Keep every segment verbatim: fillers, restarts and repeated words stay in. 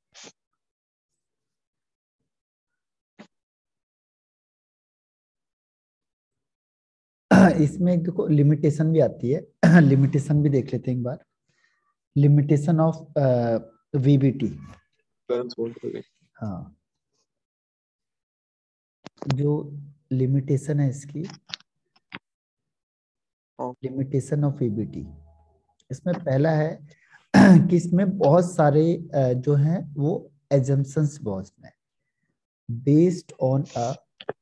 इसमें देखो लिमिटेशन भी आती है, लिमिटेशन भी देख लेते हैं एक बार। Limitation of VBT. हाँ, जो लिमिटेशन है इसकी, लिमिटेशन ऑफ वीबीटी, इसमें पहला है कि इसमें बहुत सारे uh, जो हैं वो एजम्पशंस बहुत में, based on a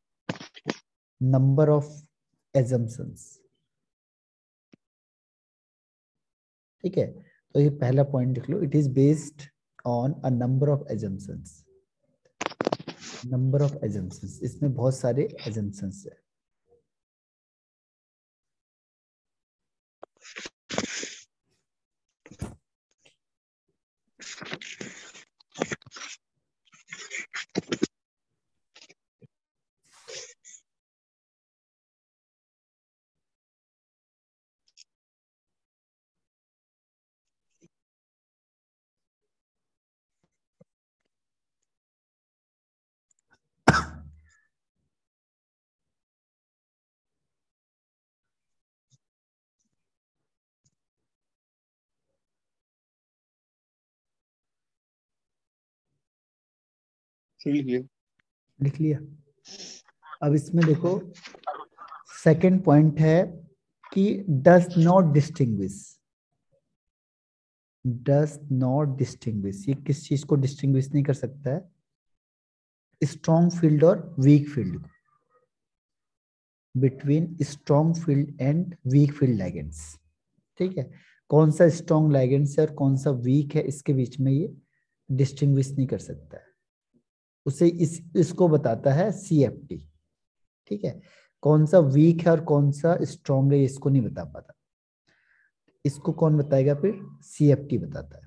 number of assumptions. ठीक है, तो ये पहला पॉइंट लिख लो, it is based on a number of assumptions. Number of assumptions, इसमें बहुत सारे एजम्पशंस है। लिख लिया। अब इसमें देखो सेकंड पॉइंट है कि does not distinguish. Does not distinguish, ये किस चीज को डिस्टिंग्विश नहीं कर सकता है? स्ट्रॉन्ग फील्ड और weak field, between strong field and weak field ligands. ठीक है, कौन सा स्ट्रॉन्ग लाइगेंड्स है और कौन सा वीक है, इसके बीच में ये डिस्टिंग्विश नहीं कर सकता है। उसे इस इसको बताता है सीएफटी। ठीक है, कौन सा वीक है और कौन सा स्ट्रॉन्ग है इसको नहीं बता पाता, इसको कौन बताएगा फिर? सीएफटी बताता है।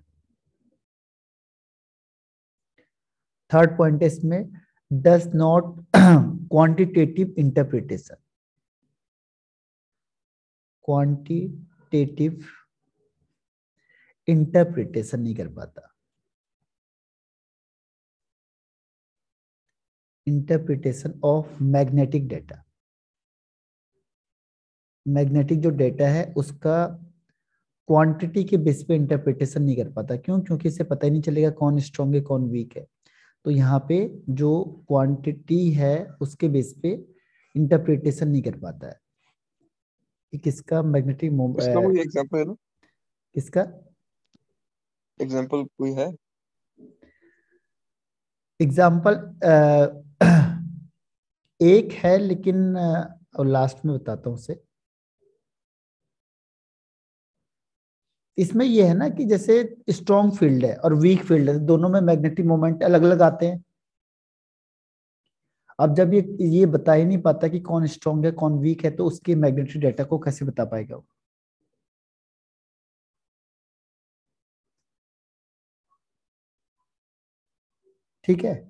थर्ड पॉइंट है इसमें, does not quantitative interpretation. Quantitative interpretation नहीं कर पाता। Interpretation of magnetic data, magnetic जो डेटा है उसका क्वांटिटी के बेस पे इंटरप्रिटेशन नहीं कर पाता। क्यों? क्योंकि इसे पता ही नहीं चलेगा कौन स्ट्रॉन्ग है कौन वीक है। तो यहाँ पे जो क्वांटिटी है उसके बेस पे इंटरप्रिटेशन नहीं कर पाता है। ये किसका मैग्नेटिक इसका कोई एग्जांपल है ना? किसका एग्जांपल कोई है? एग्जाम्पल एक है, लेकिन और लास्ट में बताता हूँ उसे। इसमें यह है ना कि जैसे स्ट्रॉन्ग फील्ड है और वीक फील्ड है, दोनों में मैग्नेटिक मोमेंट अलग अलग आते हैं। अब जब ये ये बता ही नहीं पाता कि कौन स्ट्रॉन्ग है कौन वीक है, तो उसके मैग्नेटिक डेटा को कैसे बता पाएगा वो? ठीक है,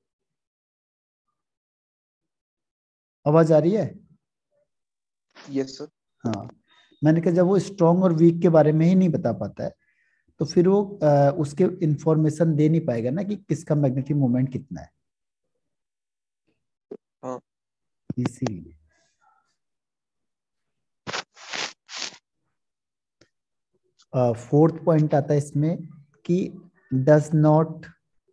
आवाज आ रही है? Yes sir. हाँ, मैंने कहा जब वो स्ट्रॉन्ग और वीक के बारे में ही नहीं बता पाता है, तो फिर वो आ, उसके इंफॉर्मेशन दे नहीं पाएगा ना कि किसका मैग्नेटिक मोमेंट कितना है। हाँ। इसीलिए फोर्थ पॉइंट आता है इसमें कि does not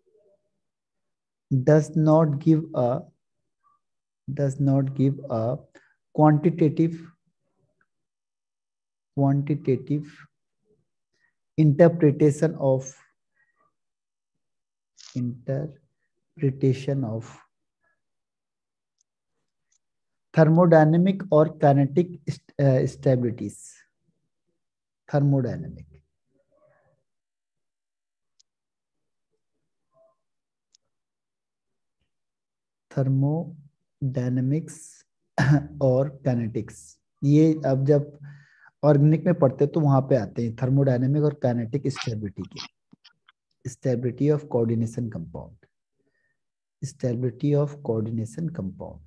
does not give a does not give a quantitative quantitative interpretation of interpretation of thermodynamic or kinetic uh, stabilities। thermodynamic thermodynamics और काइनेटिक्स, ये अब जब ऑर्गेनिक में पढ़ते हैं तो वहां पे आते हैं थर्मोडायनेमिक और काइनेटिक स्टेबिलिटी के। Stability of coordination compound, stability of coordination compound,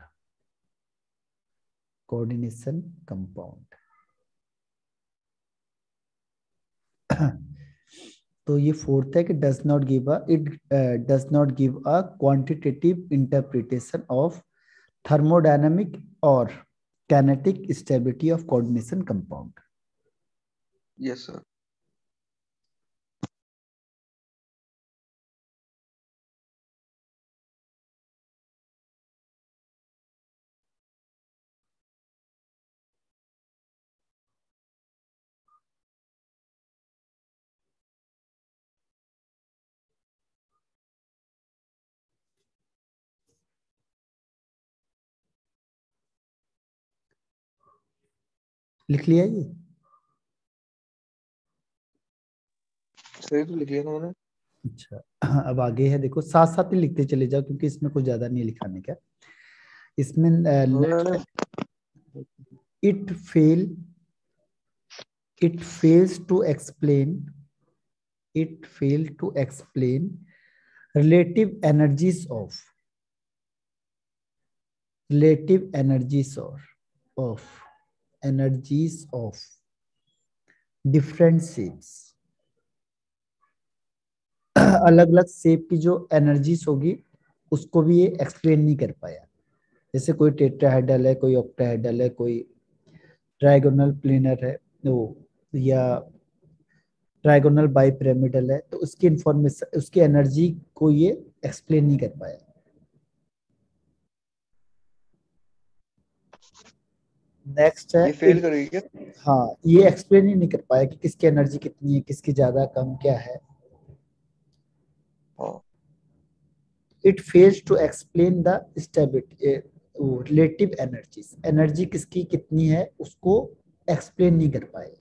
coordination compound. तो ये फोर्थ है कि does not give a it does not give a quantitative interpretation of thermodynamic और kinetic stability of coordination compound. Yes sir. लिख लिया ये? सही तो लिख लिया था मैंने। अच्छा, अब आगे है, देखो साथ साथ ही लिखते चले जाओ क्योंकि इसमें कुछ ज्यादा नहीं लिखाने का। इसमें मैंने it fail it fails to explain it fail to explain relative energies of relative energies or of energies of different shapes। अलग अलग शेप की जो एनर्जीज होगी उसको भी ये एक्सप्लेन नहीं कर पाया। जैसे कोई टेट्राहेड्रल है, कोई ऑक्टाहेड्रल है, कोई ट्राइगोनल प्लेनर है, वो या ट्राइगोनल बाइपिरामिडल है, तो उसकी इंफॉर्मेशन, उसकी एनर्जी को ये एक्सप्लेन नहीं कर पाया। नेक्स्ट है ये फेल it, करेगी क्या? हाँ, ये एक्सप्लेन ही नहीं कर पाया कि किसकी एनर्जी कितनी है, किसकी ज्यादा कम क्या है। हाँ। It fails to explain the stability relative energies, energy किसकी कितनी है उसको एक्सप्लेन नहीं कर पाए।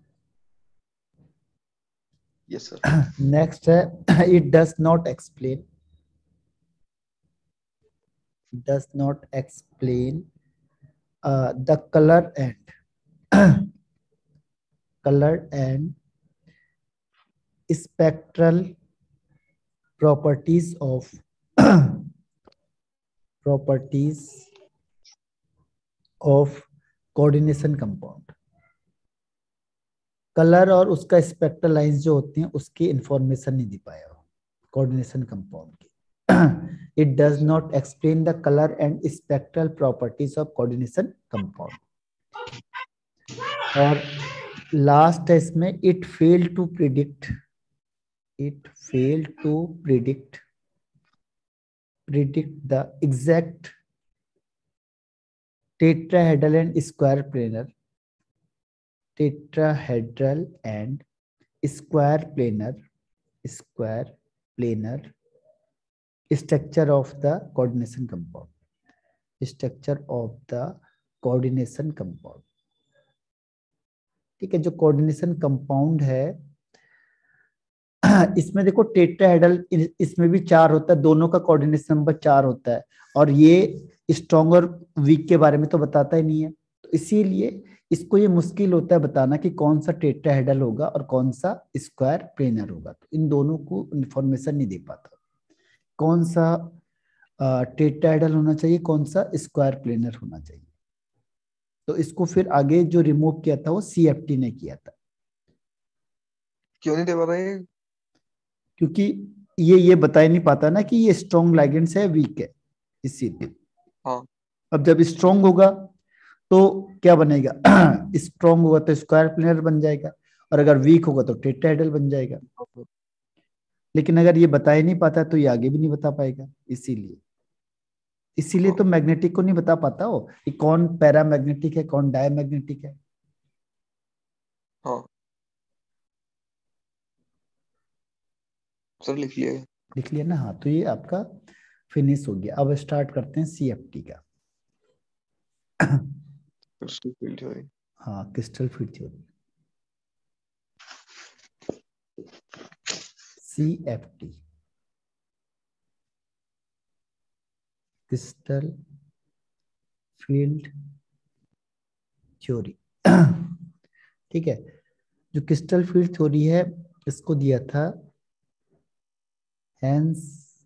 Yes sir. नेक्स्ट है it does not explain does not explain the colour and color and spectral properties of properties of coordination compound। Colour और उसका स्पेक्ट्रल लाइंस जो होती हैं उसकी इंफॉर्मेशन नहीं दे पाया कोऑर्डिनेशन कंपाउंड की। It does not explain the colour and spectral properties of coordination compound. और लास्ट है इसमें, it fail to predict it failed to predict predict the exact tetrahedral and square planar tetrahedral and square planar square planar structure of the coordination compound structure of the coordination compound। ठीक है, जो coordination compound है इसमें देखो tetrahedral, इसमें भी चार होता है, दोनों का कोऑर्डिनेशन नंबर चार होता है, और ये स्ट्रॉन्ग और वीक के बारे में तो बताता ही नहीं है, तो इसीलिए इसको ये मुश्किल होता है बताना कि कौन सा टेट्राहेड्रल होगा और कौन सा स्क्वायर प्लेनर होगा। तो इन दोनों को इंफॉर्मेशन नहीं दे पाता कौन सा टेट्राहेड्रल होना चाहिए, कौन सा स्क्वायर प्लेनर होना चाहिए। तो इसको फिर आगे जो रिमूव किया था वो सीएफटी ने किया था। क्यों नहीं दे पा रहा ये? क्योंकि ये ये बता ही नहीं पाता ना कि ये स्ट्रॉन्ग लाइगेंड्स है वीक है, इसीलिए। हाँ। अब जब स्ट्रॉन्ग होगा तो क्या बनेगा स्ट्रॉन्ग होगा तो स्क्वायर प्लेनर बन जाएगा, और अगर वीक होगा तो टेट्राहेड्रल बन जाएगा। लेकिन अगर ये बता ही नहीं पाता तो ये आगे भी नहीं बता पाएगा, इसीलिए इसीलिए हाँ। तो मैग्नेटिक को नहीं बता पाता हो कि कौन पैरामैग्नेटिक है कौन डायमैग्नेटिक है। हाँ सर लिख लिया है। लिख लिया ना? हाँ, तो ये आपका फिनिश हो गया। अब स्टार्ट करते हैं सीएफटी का। Crystal field theory. हाँ, crystal field theory, CFT, crystal field theory. ठीक है, जो क्रिस्टल फील्ड थ्योरी है इसको दिया था Hans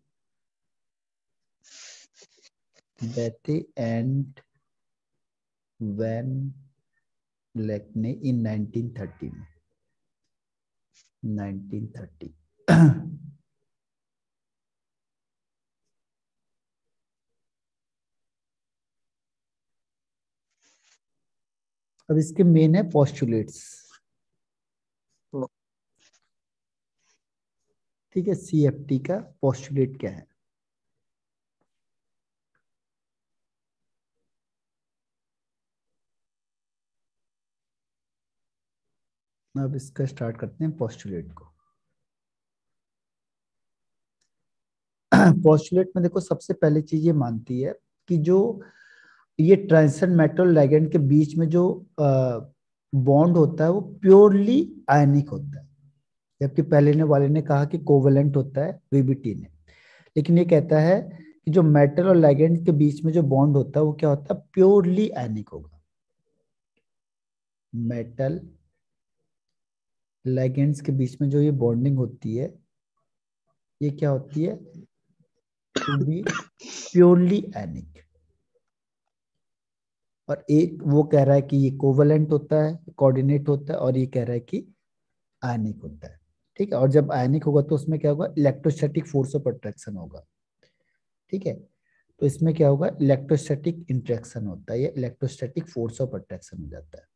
Bethe and Van Vleck ने इन नाइनटीन थर्टी में। Nineteen thirty. अब इसके मेन है पोस्टुलेट्स। हाँ, ठीक है, सीएफटी का पोस्टुलेट क्या है? अब इसका स्टार्ट करते हैं पोस्टुलेट को। पोस्टुलेट में देखो सबसे पहले चीज ये मानती है कि जो ये ट्रांजिशन मेटल लिगेंड के बीच में जो बॉन्ड होता है वो प्योरली आयनिक होता है, जबकि पहले ने वाले ने कहा कि कोवेलेंट होता है, वीबीटी ने। लेकिन ये कहता है कि जो मेटल और लिगेंड के बीच में जो बॉन्ड होता है वो क्या होता है, प्योरली आयनिक होगा। मेटल लिगेंड्स के बीच में जो ये बॉन्डिंग होती है ये क्या होती है, टू बी प्योरली आयनिक। और एक वो कह रहा है कि ये कोवेलेंट होता है, कोऑर्डिनेट होता है, और ये कह रहा है कि आयनिक होता है। ठीक है, और जब आयनिक होगा तो उसमें क्या होगा, इलेक्ट्रोस्टैटिक फोर्स ऑफ अट्रैक्शन होगा। ठीक है, तो इसमें क्या होगा, इलेक्ट्रोस्टैटिक इंट्रैक्शन होता है, या इलेक्ट्रोस्टैटिक फोर्स ऑफ अट्रैक्शन हो जाता है।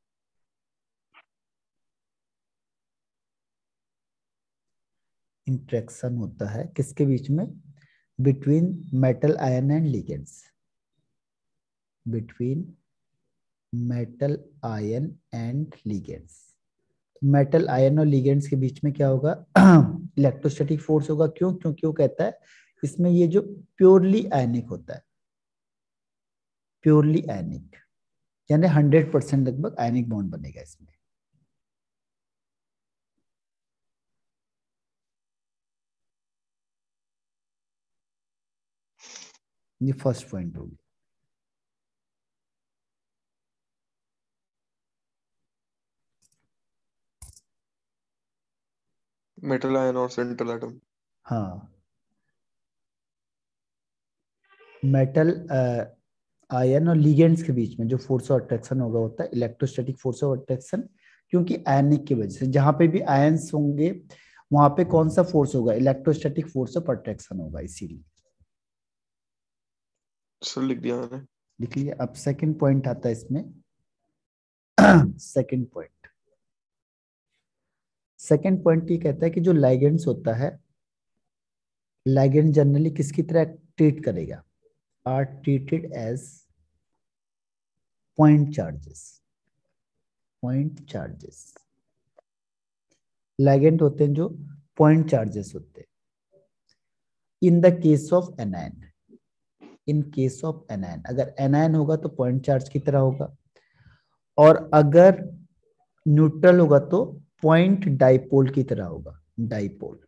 इंट्रैक्शन होता है किसके बीच में, between metal ion and ligands, between metal ion and ligands. Metal ion और लिगेंड्स के बीच में क्या होगा, इलेक्ट्रोस्टैटिक फोर्स होगा। क्यों? क्योंकि वो कहता है इसमें ये जो प्योरली आयनिक होता है, प्योरली आयनिक, यानी हंड्रेड परसेंट लगभग आयनिक बॉन्ड बनेगा इसमें। ये फर्स्ट पॉइंट होगी। मेटल आयन और सेंट्रल एटम। हाँ, मेटल आयन और लिगेंड्स के बीच में जो फोर्स ऑफ अट्रैक्शन होगा होता है इलेक्ट्रोस्टैटिक फोर्स ऑफ अट्रैक्शन। क्योंकि आयनिक की वजह से जहां पे भी आयंस होंगे वहां पे कौन सा फोर्स होगा, इलेक्ट्रोस्टैटिक फोर्स ऑफ अट्रैक्शन होगा, इसीलिए। सर लिख दिया मैंने। लिख लिया। अब सेकंड पॉइंट आता है इसमें। सेकंड पॉइंट, सेकंड पॉइंट ये कहता है कि जो लाइगेंड्स होता है, लाइगेंड जनरली किसकी तरह ट्रीट करेगा, are treated as point charges. Point charges ligand होते हैं जो पॉइंट चार्जेस होते हैं। In the case of anion, in case of anion, अगर एनायन होगा तो पॉइंट चार्ज की तरह होगा, और अगर न्यूट्रल होगा तो पॉइंट डाइपोल की तरह होगा, dipole,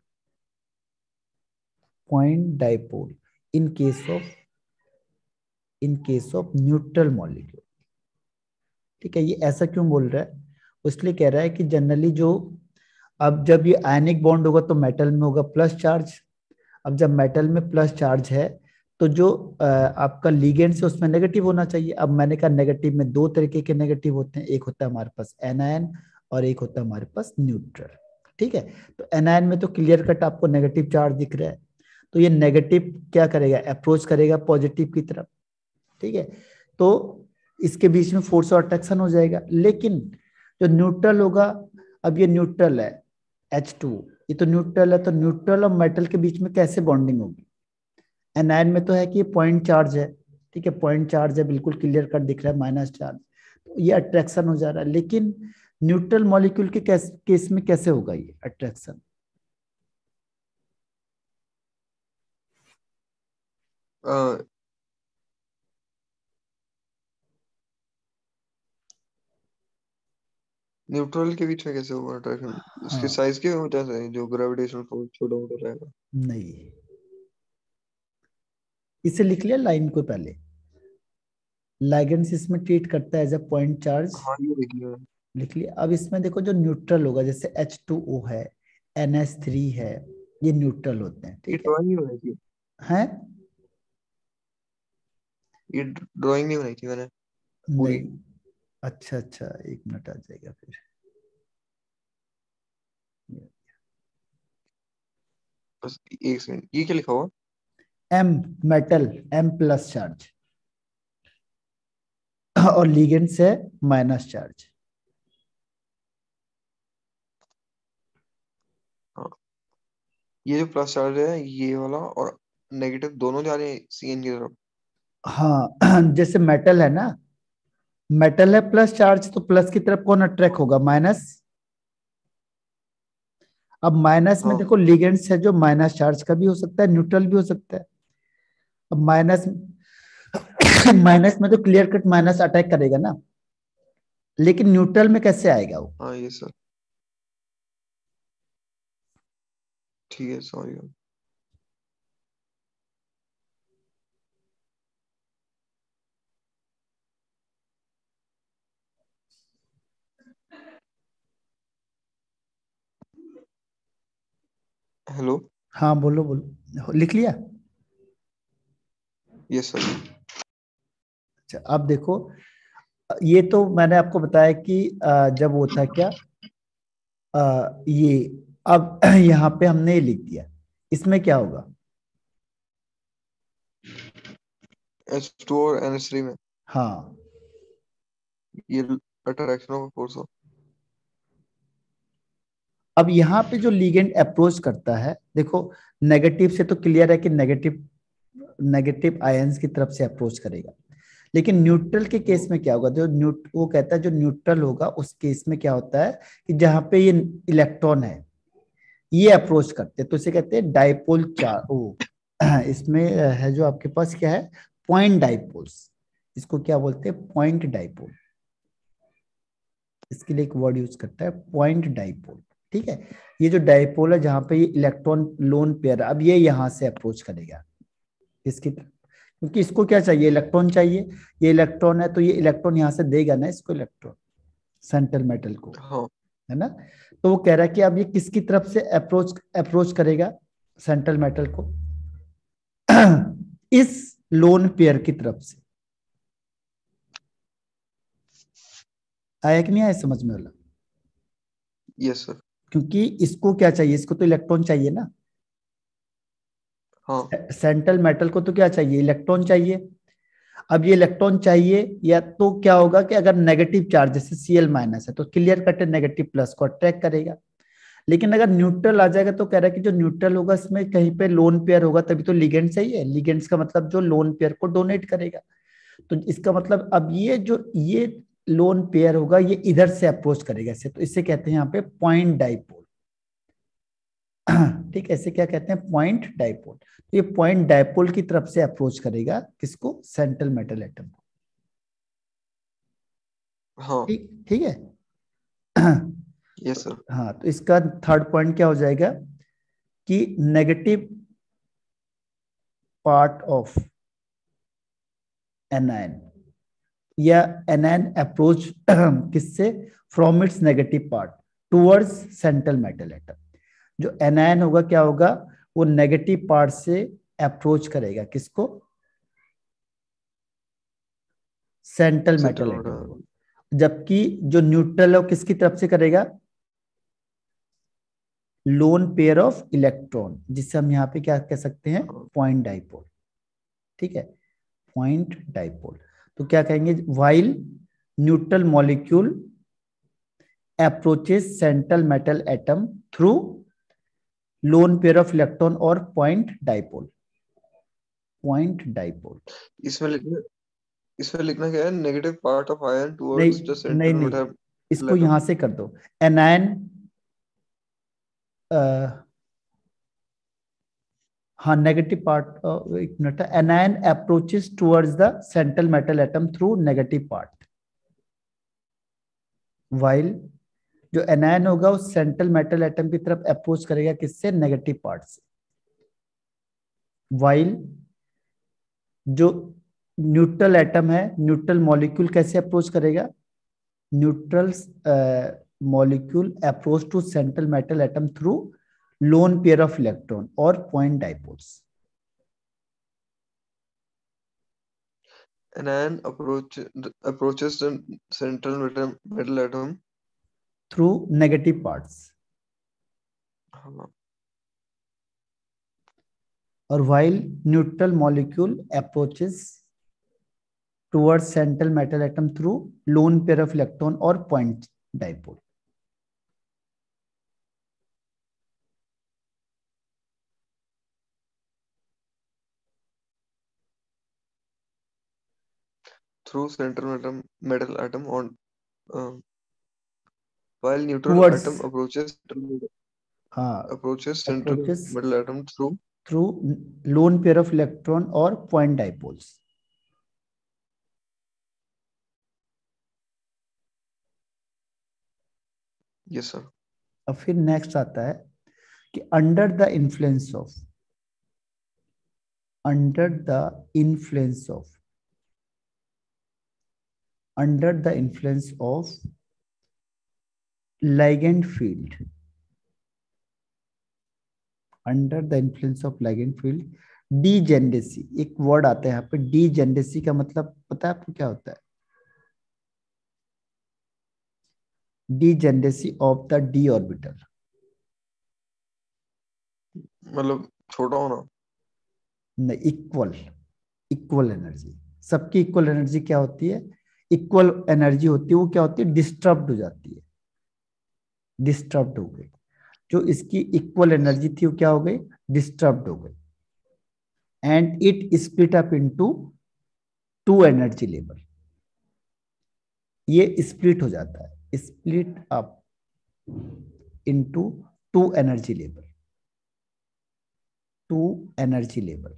point dipole in case of, in case of neutral molecule. ठीक है, ये ऐसा क्यों बोल रहा है, इसलिए कह रहा है कि जनरली जो, अब जब ये आयनिक बॉन्ड होगा तो मेटल में होगा प्लस चार्ज। अब जब मेटल में प्लस चार्ज है तो जो अ, आपका लिगेंड है उसमें नेगेटिव होना चाहिए। अब मैंने कहा नेगेटिव में दो तरीके के नेगेटिव होते हैं, एक होता है हमारे पास एनायन और एक होता है हमारे पास न्यूट्रल। ठीक है, तो एनायन में तो क्लियर कट आपको नेगेटिव चार्ज दिख रहा है, तो ये नेगेटिव क्या करेगा, अप्रोच करेगा पॉजिटिव की तरफ। ठीक है, तो इसके बीच में फोर्स ऑफ अट्रैक्शन हो जाएगा। लेकिन जो न्यूट्रल होगा, अब ये न्यूट्रल है एच टू, ये तो न्यूट्रल है, तो न्यूट्रल और मेटल के बीच में कैसे बॉन्डिंग होगी, एनायन में तो है कि ये पॉइंट चार्ज है। ठीक है, पॉइंट चार्ज है, बिल्कुल क्लियर कट दिख रहा है, माइनस चार्ज, तो ये अट्रैक्शन हो जा रहा है। लेकिन न्यूट्रल मॉलिक्यूल के केस, केस में कैसे होगा ये अट्रैक्शन, न्यूट्रल के बीच में कैसे होगा अट्रैक्शन? उसके हाँ, साइज के वजह से, जो ग्रेविटेशनल फोर्स छोटा मोटा रहेगा। नहीं, इसे लिख लिया लाइन को पहले, लाइगेंड्स इसमें ट्रीट करता है एज अ पॉइंट चार्ज, हाँ ये लिख लिया। लिख लिया। अब इसमें देखो जो न्यूट्रल होगा, जैसे एच टू ओ है, एन एस थ्री है, ये न्यूट्रल होते हैं। ये ठीक है, ड्राइंग नहीं बनाई थी, हैं, ये ड्राइंग नहीं बनाई थी मैंने पूरी। नहीं, अच्छा अच्छा, एक मिनट आ जाएगा फिर। बस एक सेकंड, ये क्या लिखा हुआ? M metal, M plus charge, और लिगेंड्स है माइनस चार्ज। हाँ, ये जो प्लस चार्ज है ये वाला, और नेगेटिव दोनों जा रहे हैं सी एन की तरफ। हाँ जैसे मेटल है ना, मेटल है प्लस चार्ज, तो प्लस की तरफ कौन अट्रैक्ट होगा? माइनस। अब माइनस में हाँ देखो लिगेंड्स है जो माइनस चार्ज का भी हो सकता है, न्यूट्रल भी हो सकता है। अब माइनस माइनस में तो क्लियर कट माइनस अटैक करेगा ना, लेकिन न्यूट्रल में कैसे आएगा वो? हाँ ये सर, ठीक है, सॉरी। हेलो। हाँ बोलो बोलो, लिख लिया? Yes sir. अच्छा अब देखो, ये तो मैंने आपको बताया कि अ, जब वो था क्या, अ, ये, अब यहाँ पे हमने ये लिख दिया, इसमें क्या होगा? एच टू और एन एच थ्री में हाँ, ये अट्रैक्शन ऑफ फोर्स हो। अब यहाँ पे जो लिगेंड अप्रोच करता है, देखो नेगेटिव से तो क्लियर है कि नेगेटिव नेगेटिव आयंस की तरफ से अप्रोच करेगा, लेकिन न्यूट्रल के केस में क्या होगा? जो न्यूट वो कहता है जो न्यूट्रल होगा उस केस में क्या होता है कि जहां पे ये इलेक्ट्रॉन है ये अप्रोच करते हैं, तो इसे कहते हैं डाइपोल चार ओ इसमें है जो आपके पास क्या है, पॉइंट डाइपोल्स। इसको क्या बोलते हैं? Point dipole. इसके लिए एक वर्ड यूज करता है, पॉइंट डाइपोल। ठीक है, ये जो डाइपोल है जहां पे ये इलेक्ट्रॉन लोन पेयर, अब ये यहां से अप्रोच करेगा इसकी, क्योंकि इसको क्या चाहिए? इलेक्ट्रॉन चाहिए। ये इलेक्ट्रॉन है तो ये इलेक्ट्रॉन यहां से देगा ना इसको, इलेक्ट्रॉन सेंट्रल मेटल को, हाँ है ना? तो वो कह रहा है कि अब ये किसकी तरफ से अप्रोच अप्रोच करेगा सेंट्रल मेटल को? इस लोन पेयर की तरफ से। आया कि नहीं आया समझ में वाला? Yes sir. क्योंकि इसको क्या चाहिए? इसको तो इलेक्ट्रॉन चाहिए ना, हाँ सेंट्रल मेटल को तो क्या चाहिए? इलेक्ट्रॉन चाहिए। अब ये इलेक्ट्रॉन चाहिए, या तो क्या होगा कि अगर नेगेटिव चार्ज जैसे Cl माइनस है तो क्लियर कट नेगेटिव प्लस को अट्रैक्ट करेगा, लेकिन अगर न्यूट्रल आ जाएगा तो कह रहा है कि जो न्यूट्रल होगा इसमें कहीं पे लोन पेयर होगा, तभी तो लिगेंड सही है। लिगेंड्स का मतलब जो लोन पेयर को डोनेट करेगा, तो इसका मतलब अब ये जो ये लोन पेयर होगा ये इधर से अप्रोच करेगा इसे, तो इसे कहते हैं यहाँ पे पॉइंट डाइपोल। ठीक है, इसे क्या कहते हैं? Point dipole. तो ये पॉइंट डाइपोल की तरफ से अप्रोच करेगा किसको? सेंट्रल मेटल एटम को। हाँ। ठीक ठीक है। Yes sir. हाँ, तो इसका थर्ड पॉइंट क्या हो जाएगा कि नेगेटिव पार्ट ऑफ एनायन, या एनायन अप्रोच किससे? From its negative part towards central metal atom. जो एनायन होगा क्या होगा? वो नेगेटिव पार्ट से अप्रोच करेगा किसको? Central metal atom central. को। जबकि जो न्यूट्रल है वो किसकी तरफ से करेगा? लोन पेयर ऑफ इलेक्ट्रॉन, जिससे हम यहाँ पे क्या कह सकते हैं? Point dipole. ठीक है, पॉइंट डाइपोल। तो क्या कहेंगे? While neutral molecule approaches central metal atom through lone pair of electron और पॉइंट डाइपोल। Point dipole. इसमें लिखना इसमें लिखना क्या है? नेगेटिव पार्ट ऑफ आयन नहीं टुवर्ड्स द नहीं सेंट्रल नहीं, मेटल इसको एटम। यहां से कर दो। एनायन, हाँ नेगेटिव पार्ट, एक minute, anion approaches towards the central metal atom through negative part, while जो एनायन होगा उस सेंट्रल मेटल एटम की तरफ अप्रोच करेगा किससे? नेगेटिव पार्ट से। वाइल जो न्यूट्रल एटम है, न्यूट्रल मॉलिक्यूल कैसे अप्रोच करेगा? Neutral molecule approach to central metal atom through lone pair of electron और point dipoles. Anion approach approaches the central metal, metal atom. Through negative parts. हाँ और while neutral molecule approaches towards central metal atom through lone pair of electron or point dipole. Through central metal metal atom on uh, while neutral Towards, atom approaches हाँ, approaches central approaches metal atom through through lone pair of electron or point dipoles. yes sir. अब फिर next आता है कि under the influence of under the influence of under the influence of ligand field under the influence of ligand field degeneracy, एक word आता है यहाँ पे डीजेनेरेसी का मतलब पता है आपको क्या होता है? Degeneracy of the d orbital, मतलब छोटा होना, नहीं, इक्वल, इक्वल एनर्जी, सबकी इक्वल एनर्जी क्या होती है? इक्वल एनर्जी होती है, वो क्या होती है? डिस्टर्ब्ड हो जाती है, डिस्टर्ब्ड हो गई, जो इसकी इक्वल एनर्जी थी वो क्या हो गई? डिस्टर्ब्ड हो गई, and it split up into two energy level, ये स्प्लिट हो जाता है, split up into two energy level, two energy level,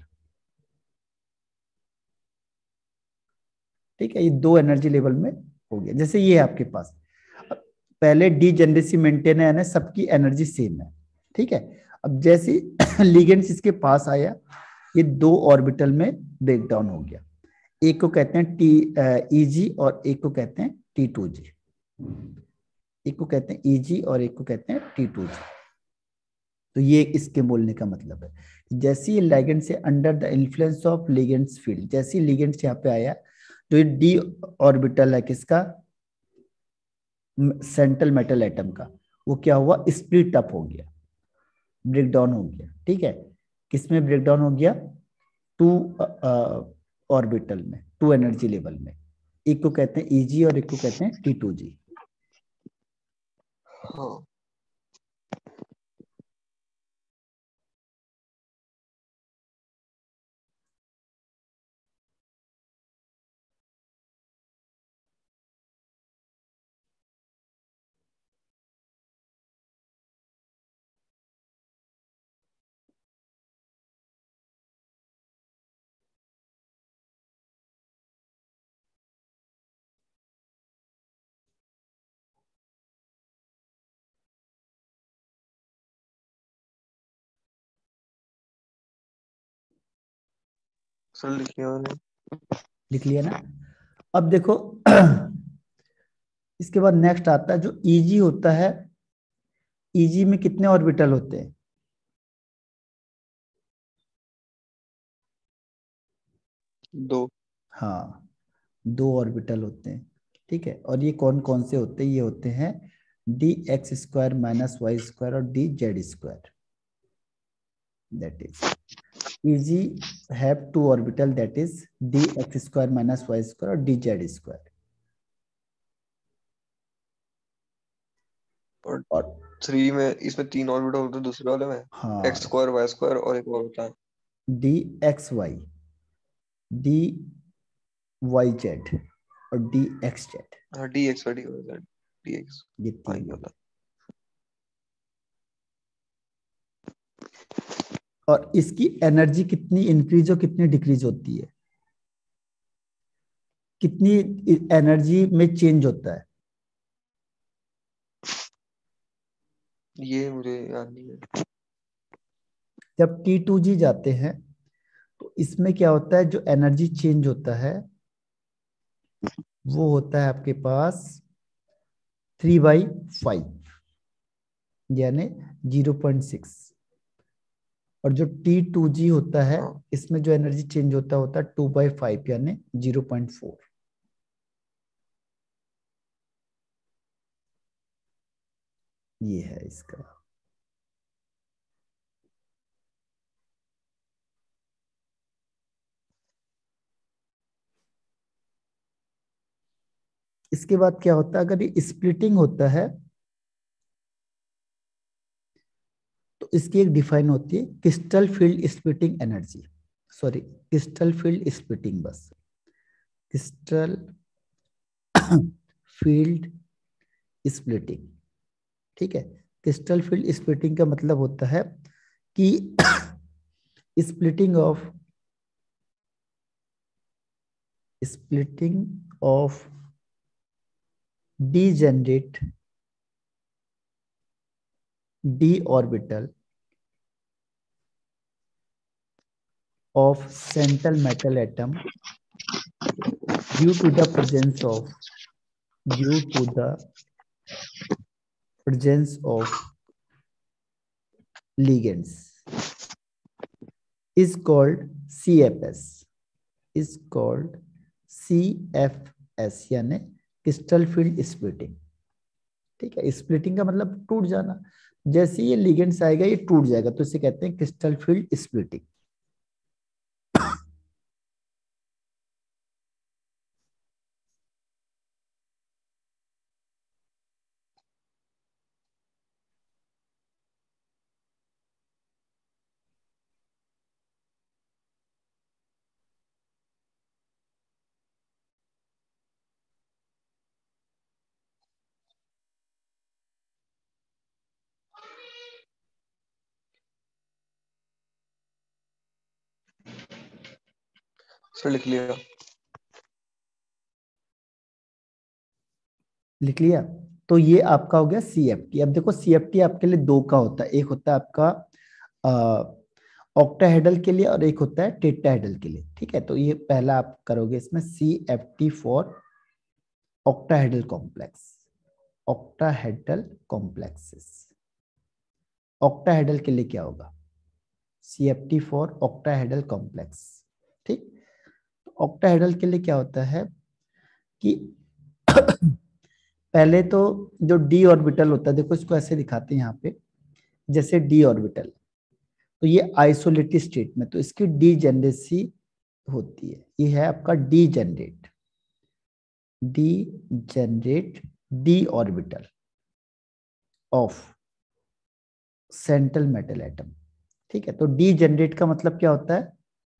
ठीक है, ये दो एनर्जी लेवल में हो गया। जैसे ये है आपके पास, पहले डीजेनरेसी मेंटेन है, यानी सबकी एनर्जी सेम है, ठीक है। अब जैसे लिगेंड्स इसके पास आया, ये दो ऑर्बिटल में ब्रेक डाउन हो गया, एक को कहते हैं टी ईजी और एक को कहते हैं टी टू जी, एक को कहते हैं ईजी और एक को कहते हैं टी टू जी। तो ये इसके बोलने का मतलब है, जैसे ये लिगेंड से under the influence of ligands field, जैसे लिगेंड यहाँ पे आया, तो ये डी ऑर्बिटल है किसका? सेंट्रल मेटल एटम का, वो क्या हुआ? स्प्लिट अप हो गया, ब्रेक डाउन हो गया, ठीक है। किसमें ब्रेक डाउन हो गया? टू ऑर्बिटल में, टू एनर्जी लेवल में, एक को कहते हैं ईजी और एक को कहते हैं टी टू जी। हाँ सर लिखिए मैंने। लिख लिया ना? अब देखो इसके बाद नेक्स्ट आता है जो ईजी होता है, ईजी में कितने ऑर्बिटल होते हैं? दो। हाँ, दो ऑर्बिटल होते हैं, ठीक है। और ये कौन कौन से होते हैं? ये होते हैं d x square minus y square और d z square, that is eg have two orbital, that is d x square minus y square और डी जेड स्क्वायर। और और थ्री में इसमें तीन ऑर्बिटल होते हैं, दूसरे वाले में एक्स हाँ, स्क्वायर वाई स्क्वायर और एक और होता है d x y, d y z और डी एक्स जेड, हाँ d x y d z d x. ये हाँ तीन ये होते होता हैं। और इसकी एनर्जी कितनी इंक्रीज और कितनी डिक्रीज होती है? कितनी एनर्जी में चेंज होता है? है, ये मुझे याद नहीं है। जब टी टू जी जाते हैं तो इसमें क्या होता है, जो एनर्जी चेंज होता है वो होता है आपके पास थ्री बाई फाइव, यानी जीरो पॉइंट सिक्स। और जो टी टू जी होता है हाँ इसमें जो एनर्जी चेंज होता होता है टू बाई फाइव यानी जीरो पॉइंट फोर। ये है इसका। इसके बाद क्या होता है, अगर ये स्प्लिटिंग होता है तो इसकी एक डिफाइन होती है crystal field splitting energy, sorry crystal field splitting, बस क्रिस्टल फील्ड स्प्लिटिंग। ठीक है, क्रिस्टल फील्ड स्प्लिटिंग का मतलब होता है कि splitting of splitting of degenerate d orbital of central metal atom due to the presence of due to the presence of ligands is called C F S, is called C F S यानी crystal field splitting. ठीक है, splitting का मतलब टूट जाना, जैसे ये ligands आएगा ये टूट जाएगा तो इसे कहते हैं क्रिस्टल फील्ड स्प्लिटिंग। सर लिख लिया। लिख लिया? तो ये आपका हो गया सी एफ टी। अब देखो सी एफ टी आपके लिए दो का होता है, एक होता है आपका ऑक्टाहेड्रल के लिए और एक होता है टेट्राहेड्रल के लिए। ठीक है, तो ये पहला आप करोगे इसमें C F T for octahedral complex, octahedral complexes. Octahedral के लिए क्या होगा, C F T for octahedral complex. ठीक, ऑक्टाहेड्रल के लिए क्या होता है कि पहले तो जो डी ऑर्बिटल होता है, देखो इसको ऐसे दिखाते हैं यहाँ पे, जैसे डी ऑर्बिटल, तो ये आइसोलेटेड स्टेट में तो इसकी डी जनरेसी होती है, ये है आपका degenerate, degenerate d orbital of central metal atom. ठीक है, तो डी जनरेट का मतलब क्या होता है,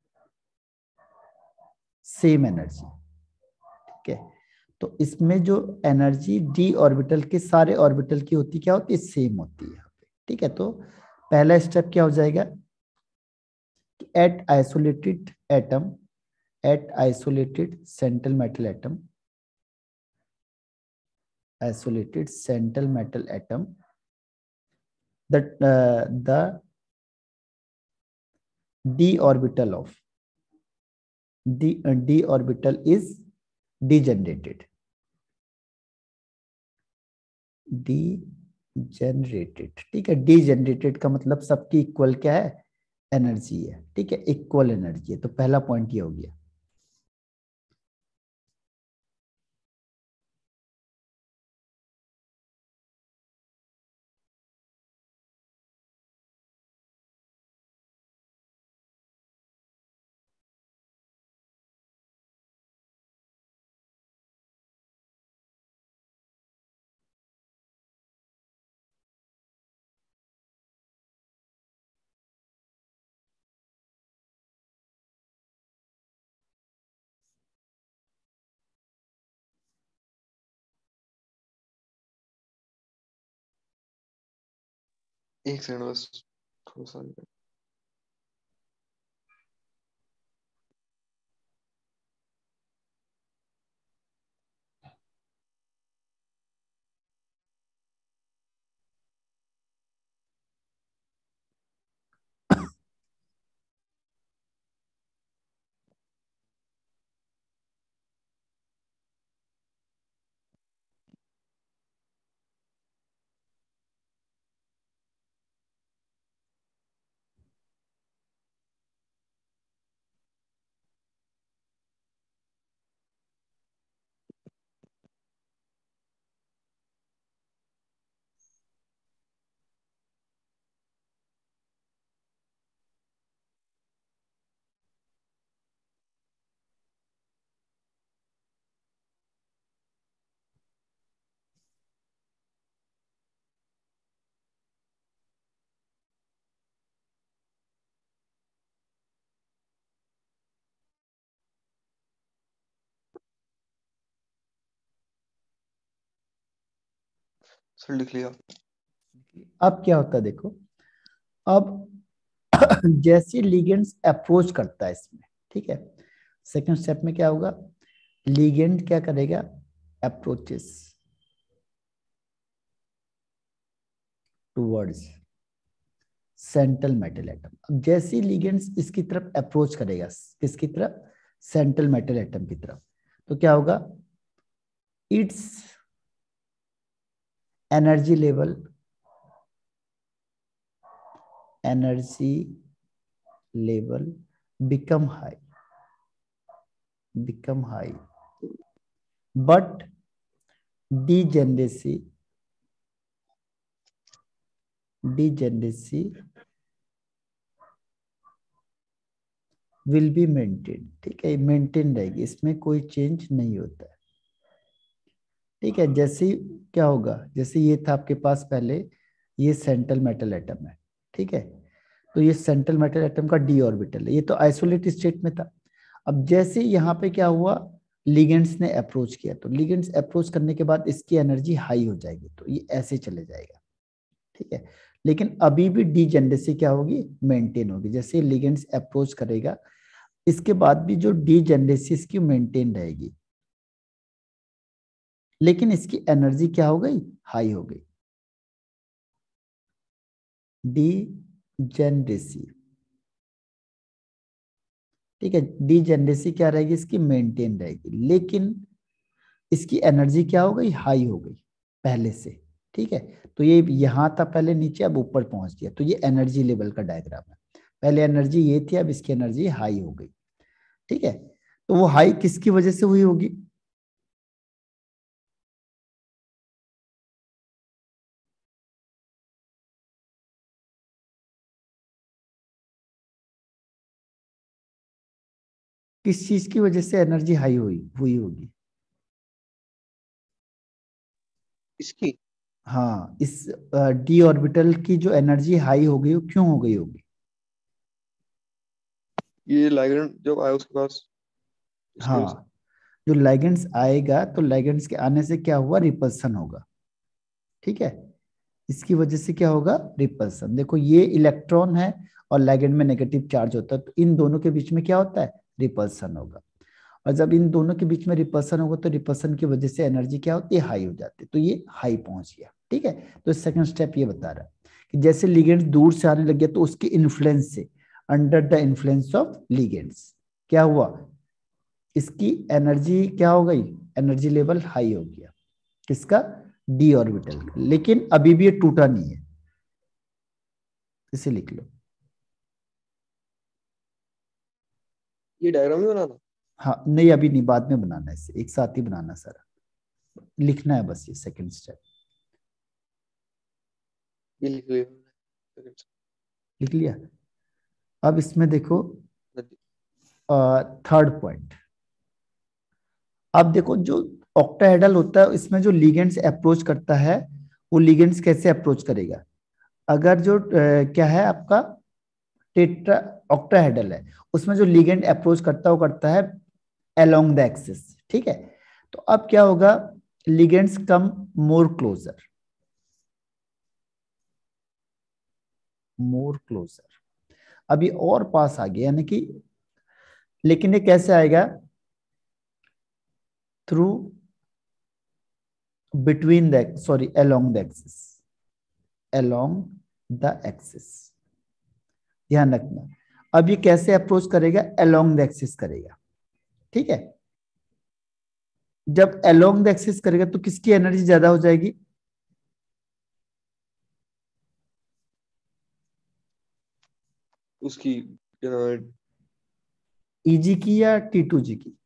सेम एनर्जी। ठीक है, तो इसमें जो एनर्जी डी ऑर्बिटल के सारे ऑर्बिटल की होती क्या होती है, सेम होती है यहाँ पे। ठीक है, तो पहला स्टेप क्या हो जाएगा, at isolated atom, at isolated central metal atom, isolated central metal atom, that uh, the d orbital of d uh, d orbital is degenerated, degenerated। ठीक है, degenerated का मतलब सबकी इक्वल क्या है, एनर्जी है। ठीक है, इक्वल एनर्जी है, तो पहला पॉइंट ये हो गया। एक सेकंड बस, थोड़ा सा। सर लिख लिया। अब क्या होता है देखो, अब जैसे लिगेंड्स अप्रोच करता है इसमें, ठीक है, सेकंड स्टेप में क्या होगा, लिगेंड क्या करेगा, approaches towards central metal atom. अब जैसे लिगेंड्स इसकी तरफ अप्रोच करेगा, किसकी तरफ, सेंट्रल मेटल एटम की तरफ, तो क्या होगा, its energy level energy level become high become high but degeneracy degeneracy will be maintained, ठीक है, मेंटेन रहेगी, इसमें कोई चेंज नहीं होता है, ठीक है। जैसे ही क्या होगा, जैसे ये था आपके पास पहले, ये सेंट्रल मेटल एटम है, ठीक है, तो ये सेंट्रल मेटल एटम का डी ऑर्बिटल है, ये तो आइसोलेटेड स्टेट में था। अब जैसे यहाँ पे क्या हुआ, लिगेंड्स ने अप्रोच किया, तो लिगेंड्स अप्रोच करने के बाद इसकी एनर्जी हाई हो जाएगी, तो ये ऐसे चले जाएगा, ठीक है। लेकिन अभी भी डीजेनरेसी क्या होगी, मेंटेन होगी, जैसे लिगेंड्स अप्रोच करेगा इसके बाद भी जो डीजेनरेसी इसकी मेंटेन रहेगी, लेकिन इसकी एनर्जी क्या हो गई, हाई हो गई। डीजेनरेसी, ठीक है, डीजेनरेसी क्या रहेगी, इसकी मेंटेन रहेगी, लेकिन इसकी एनर्जी क्या हो गई, हाई हो गई पहले से, ठीक है। तो ये यहां था पहले नीचे, अब ऊपर पहुंच गया, तो ये एनर्जी लेवल का डायग्राम है, पहले एनर्जी ये थी, अब इसकी एनर्जी हाई हो गई, ठीक है। तो वो हाई किसकी वजह से हुई होगी, किस चीज की वजह से एनर्जी हाई हुई हुई होगी, इसकी, हाँ, इस डी ऑर्बिटल की जो एनर्जी हाई हो गई, वो क्यों हो गई होगी, ये लाइगेंड जब आया उसके पास, इसकी वजह से। हाँ, जो लाइगेंड्स आएगा तो लाइगेंड्स के आने से क्या हुआ, रिपल्सन होगा, ठीक है, इसकी वजह से क्या होगा, रिपल्सन। देखो ये इलेक्ट्रॉन है और लाइगेंड में नेगेटिव चार्ज होता है, तो इन दोनों के बीच में क्या होता है, रिपल्सन होगा, और जब इन दोनों के बीच में रिपल्सन होगा तो रिपल्सन की वजह से एनर्जी क्या होती है, हाई हो जाती है, तो ये हाई पहुंच गया, ठीक है। तो सेकंड स्टेप ये बता रहा है कि जैसे लिगेंड्स दूर से आने लग गया, तो उसके इन्फ्लुएंस से, under the influence of ligands क्या हुआ, इसकी एनर्जी क्या हो गई, एनर्जी लेवल हाई हो गया, किसका, डी ऑर्बिटल, लेकिन अभी भी ये टूटा नहीं है, इसे लिख लो। ये डायग्राम ही बनाना। हाँ नहीं, अभी नहीं, बाद में बनाना है, इसे एक साथ ही बनाना सारा, लिखना है बस, ये सेकंड स्टेप ये लिख लिया मैंने। लिख लिया। अब इसमें देखो थर्ड पॉइंट, अब देखो जो ऑक्टाहेड्रल होता है, इसमें जो लिगेंड्स अप्रोच करता है, वो लिगेंड्स कैसे अप्रोच करेगा, अगर जो uh, क्या है आपका टेट्रा ऑक्टाहेड्रल है, उसमें जो लिगेंड अप्रोच करता है वो करता है अलोंग द एक्सिस, ठीक है। तो अब क्या होगा, ligands come more closer, more closer, अभी और पास आ गया, यानी कि, लेकिन ये कैसे आएगा, through between the, sorry, along the axis, along the axis, ध्यान रखना। अब ये कैसे अप्रोच करेगा, अलोंग द एक्सिस करेगा, ठीक है। जब अलोंग द एक्सिस करेगा तो किसकी एनर्जी ज्यादा हो जाएगी, उसकी क्या नाम है? ईजी की या टी टू जी की,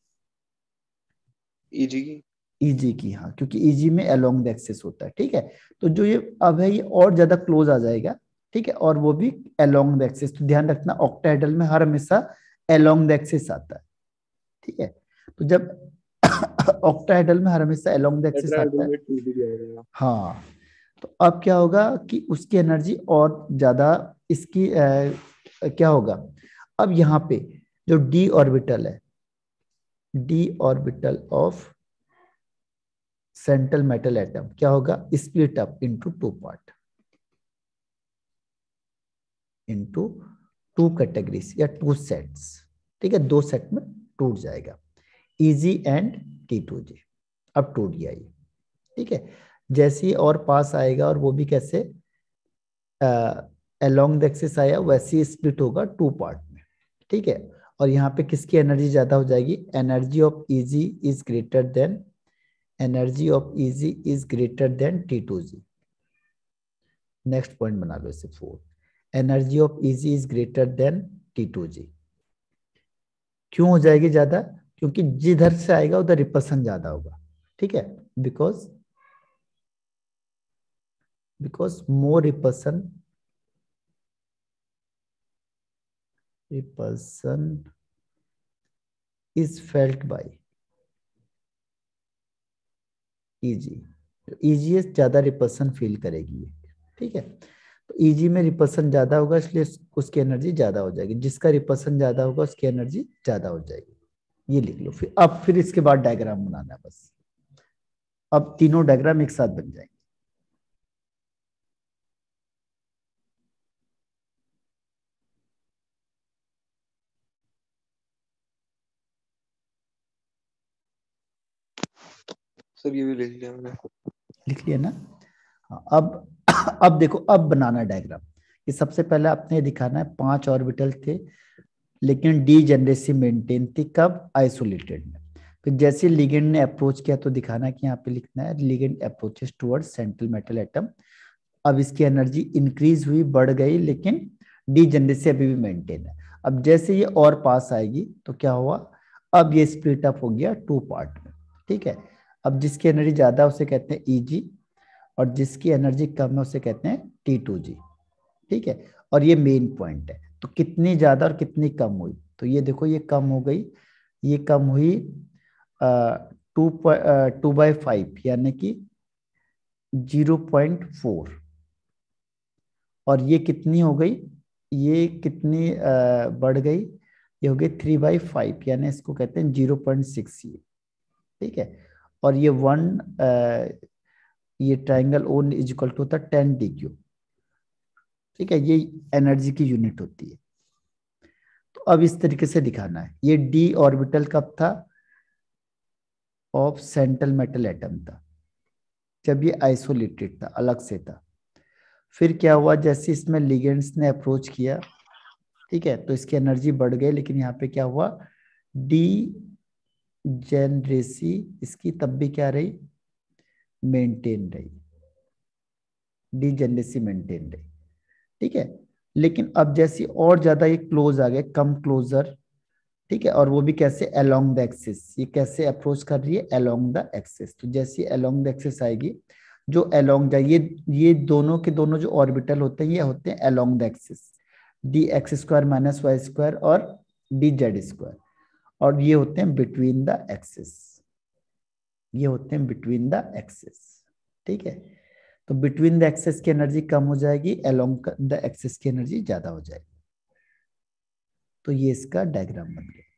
ईजी की। ईजी की, हाँ, क्योंकि ईजी में अलोंग द एक्सिस होता है, ठीक है। तो जो ये अब है, ये और ज्यादा क्लोज आ जाएगा, ठीक है, और वो भी अलोंग द एक्सिस, तो ध्यान रखना ऑक्टाहेड्रल में हर हमेशा अलोंग द एक्सिस आता है, ठीक है। तो जब ऑक्टाहेड्रल में हर हमेशा अलोंग द एक्सिस आता है, टेट्राहेड्रल में टू डी आएगा। हाँ, तो अब क्या होगा कि उसकी एनर्जी और ज्यादा, इसकी आ, क्या होगा, अब यहाँ पे जो डी ऑर्बिटल है, d orbital of central metal atom क्या होगा, split up into two part, into two categories या टू सेट्स। ठीक है, दो सेट में टूट जाएगा, eg and t two g. अब टूट गया ये। ठीक है, जैसे ही और पास आएगा, और वो भी कैसे, अलोंग द एक्सिस आया, वैसे ही स्प्लिट होगा टू पार्ट में। ठीक है, और यहाँ पे किसकी एनर्जी ज्यादा हो जाएगी, energy of eg is greater than, energy of eg is greater than t two g. Next point बना लो इसे four, energy of eg is greater than t two g. क्यों हो जाएगी ज्यादा, क्योंकि जिधर से आएगा उधर रिपल्सन ज्यादा होगा। ठीक है, because because more repulsion repulsion is felt by Eg, Eg ज्यादा रिपल्सन फील करेगी। ठीक है, तो Eg में रिपल्सन ज्यादा होगा, इसलिए उसकी एनर्जी ज्यादा हो जाएगी, जिसका रिपल्सन ज्यादा होगा उसकी एनर्जी ज्यादा हो जाएगी। ये लिख लो फिर। अब फिर इसके बाद डायग्राम बनाना है बस, अब तीनों डायग्राम एक साथ बन जाएंगे। सर ये भी लिख लिया मैंने। लिख लिया ना। हाँ, अब अब देखो, अब बनाना डायग्राम। ये सबसे पहले आपने दिखाना है, पांच ऑर्बिटल थे लेकिन डीजेनरेसी मेंटेन थी, कब, आइसोलेटेड में। फिर जैसे लिगेंड ने अप्रोच किया तो दिखाना है कि यहाँ पे लिखना है ligand approaches towards central metal atom. अब इसकी एनर्जी इंक्रीज हुई, बढ़ गई, लेकिन डीजेनरेसी अभी भी मेंटेन है। अब जैसे ये और पास आएगी तो क्या हुआ, अब ये स्प्लिट अप हो गया टू पार्ट में। ठीक है, अब जिसकी एनर्जी ज्यादा है उसे कहते हैं ईजी, और जिसकी एनर्जी कम है उसे कहते हैं टी टू जी। ठीक है, और ये मेन पॉइंट है। तो कितनी ज्यादा और कितनी कम हुई, तो ये देखो ये कम हो गई, ये कम हुई टू टू बाई फाइव यानी कि जीरो पॉइंट फोर, और ये कितनी हो गई, ये कितनी uh, बढ़ गई, ये हो गई थ्री बाई फाइव यानी इसको कहते हैं जीरो पॉइंट सिक्स। ये ठीक है, और ये वन, ये triangle o is equal to होता है टेन डी क्यू। ठीक है, ये एनर्जी की यूनिट होती है। तो अब इस तरीके से दिखाना है, ये डी ऑर्बिटल कब था, ऑफ सेंट्रल मेटल एटम था, जब ये आइसोलेटेड था, अलग से था। फिर क्या हुआ, जैसे इसमें लिगेंड्स ने अप्रोच किया, ठीक है, तो इसकी एनर्जी बढ़ गई, लेकिन यहाँ पे क्या हुआ, डी जेनरेसी इसकी तब भी क्या रही, मेंटेन रही, डी जेनरेसी मेंटेन रही। ठीक है, लेकिन अब जैसे और ज्यादा ये क्लोज आ गए, कम क्लोजर। ठीक है, और वो भी कैसे, अलोंग द एक्सिस। ये कैसे अप्रोच कर रही है, अलोंग द एक्सिस। तो जैसे अलोंग द एक्सिस आएगी, जो अलोंग जाए, ये ये दोनों के दोनों जो ऑर्बिटल होते हैं ये होते हैं along the axis, d x square minus y square और डी जेड स्क्वायर, और ये होते हैं बिटवीन द एक्सिस, ये होते हैं बिटवीन द एक्सिस। ठीक है, तो बिटवीन द एक्सिस की एनर्जी कम हो जाएगी, अलोंग द एक्सिस की एनर्जी ज्यादा हो जाएगी। तो ये इसका डायग्राम बन गया।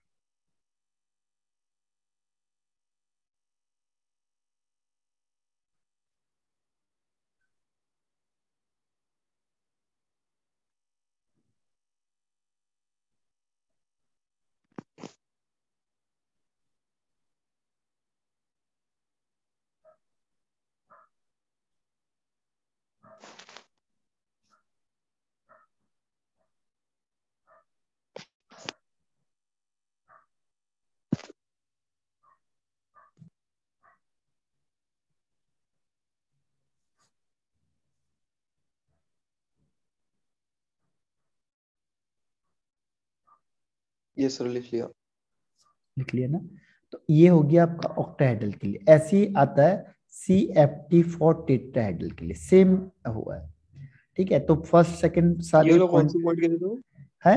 ये सर लिख लिया। लिख लिया ना। तो ये हो गया आपका ऑक्टाहेड्रल के लिए। ऐसे ही आता है C F T for tetrahedral के लिए, सेम हुआ है। ठीक है, तो फर्स्ट सेकंड ये सारे वाला कौन पॉइंट से पॉइंट के लिए था? है।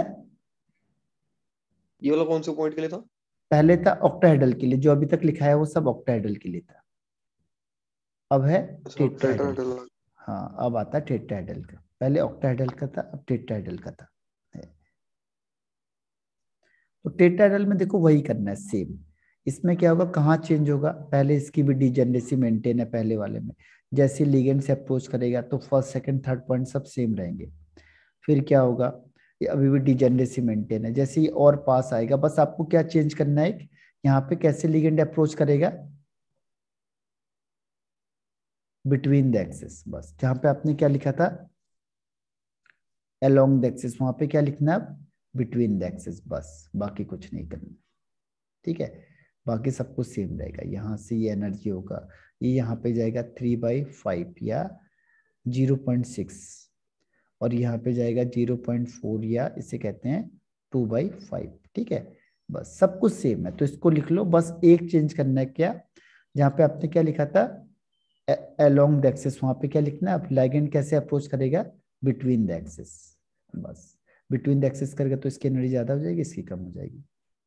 ये वाला कौन से पॉइंट के लिए था? पहले था ऑक्टाहेड्रल के लिए, जो अभी तक लिखा है वो सब ऑक्टाहेड्रल के लिए था। अब है अच्छा, टेट्राहेड्रल। टेट्राहेड्रल। हाँ, अब आता है टेट्राहेड्रल का। पहले ऑक्टाहेड्रल का था, अब टेट्राहेड्रल का था। तो टेट्राहेड्रल में देखो वही करना है सेम, इसमें क्या होगा, कहाँ चेंज होगा, पहले इसकी भी डिजेनरेसी मेंटेन है पहले वाले में, जैसे लिगेंड से अप्रोच करेगा तो फर्स्ट सेकंड थर्ड पॉइंट सब सेम रहेंगे। फिर क्या होगा, ये अभी भी डिजेनरेसी मेंटेन है, जैसे ही और पास आएगा बस आपको क्या चेंज करना है, यहाँ पे कैसे लिगेंड अप्रोच करेगा, बिटवीन द एक्सिस, बस जहाँ पे आपने क्या लिखा था अलोंग द एक्सिस, वहां पे क्या लिखना है, बिटवीन द एक्सिस, बस बाकी कुछ नहीं करना। ठीक है, बाकी सब कुछ सेम रहेगा। यहाँ से ये एनर्जी होगा, ये यहाँ पे जाएगा थ्री बाई फाइव या जीरो पॉइंट सिक्स, और यहाँ पे जाएगा जीरो पॉइंट फोर, या इसे कहते हैं टू बाई फाइव। ठीक है, बस सब कुछ सेम है, तो इसको लिख लो, बस एक चेंज करना है क्या, जहाँ पे आपने क्या लिखा था अलोंग द एक्सिस, वहां पे क्या लिखना है, अब लिगेंड कैसे अप्रोच करेगा, बिटवीन द एक्सिस, बस बिटवीन द एक्सिस करेगा तो इसकी एनर्जी ज्यादा हो जाएगी, इसकी कम हो जाएगी।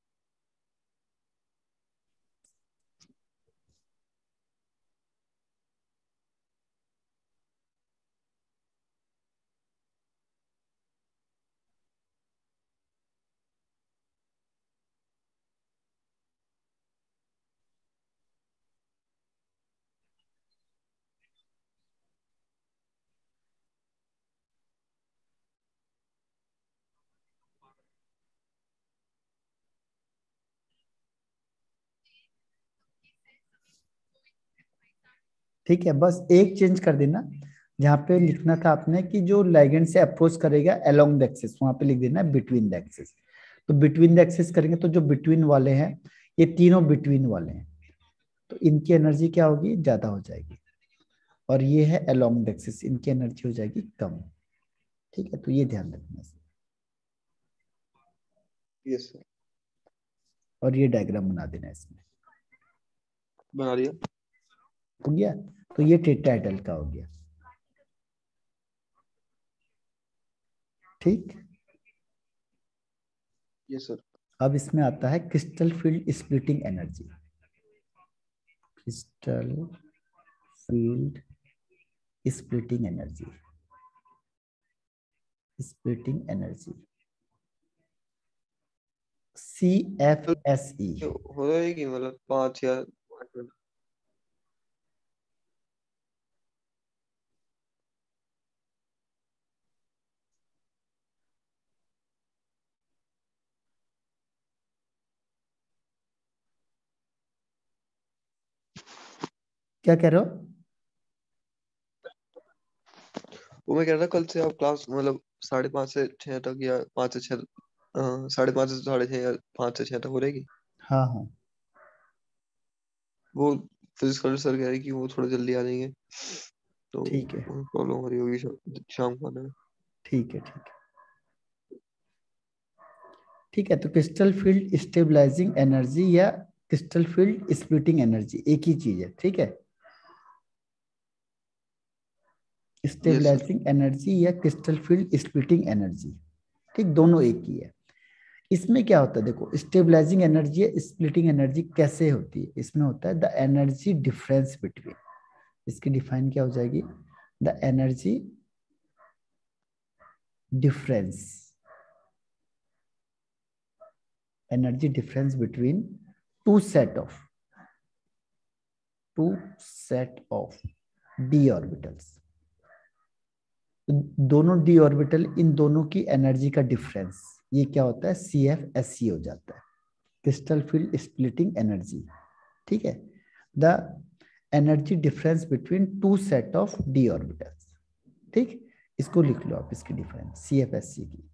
ठीक है, बस एक चेंज कर देना, जहाँ पे लिखना था आपने कि जो लिगेंड से अप्रोच करेगा अलोंग द एक्सिस, वहां पे लिख देना बिटवीन द एक्सिस। तो बिटवीन द एक्सिस करेंगे तो जो बिटवीन वाले हैं, ये तीनों बिटवीन वाले हैं, तो इनकी एनर्जी क्या होगी, ज्यादा हो जाएगी, और ये है अलोंग द एक्सिस, इनकी एनर्जी हो जाएगी कम। ठीक है, तो ये ध्यान रखना है। Yes sir. और ये डायग्राम बना देना इसमें, बना दिया। हो गया, तो ये टेट्राहेड्रल का हो गया। ठीक, यस सर। अब इसमें आता है crystal field splitting energy. Crystal field splitting energy, splitting energy, C F S E. हो जाएगी मतलब पाँच या आठ मिनट। क्या कह रहे हो, वो मैं कह रहा था कल से आप क्लास मतलब साढ़े पाँच से छह तक या पाँच से छह, अ, साढ़े पाँच से साढ़े छह या पाँच से छह तक हो रहेगी। हाँ हाँ, वो फिजिक्स वाले सर कह रहे कि वो थोड़ा जल्दी आ जाएंगे, तो ठीक है प्रॉब्लम हो रही होगी शा- शाम को आने में। ठीक है ठीक है ठीक है, तो क्रिस्टल फील्ड स्टेबलाइजिंग एनर्जी या क्रिस्टल फील्ड स्प्लिटिंग एनर्जी एक ही चीज है। ठीक है, यस सर। स्टेबलाइजिंग एनर्जी या क्रिस्टल फील्ड स्प्लिटिंग एनर्जी, ठीक, दोनों एक ही है। इसमें क्या होता है, देखो स्टेबलाइजिंग एनर्जी या स्प्लिटिंग एनर्जी कैसे होती है, इसमें होता है द एनर्जी डिफरेंस बिटवीन, इसकी डिफाइन क्या हो जाएगी, the energy difference, energy difference between two set of two set of d orbitals, दोनों डी ऑर्बिटल, इन दोनों की एनर्जी का डिफरेंस, ये क्या होता है, सी एफ एस सी हो जाता है, क्रिस्टल फील्ड स्प्लिटिंग एनर्जी। ठीक है, the energy difference between two set of d orbitals. ठीक, इसको लिख लो आप, इसकी difference C F S C की।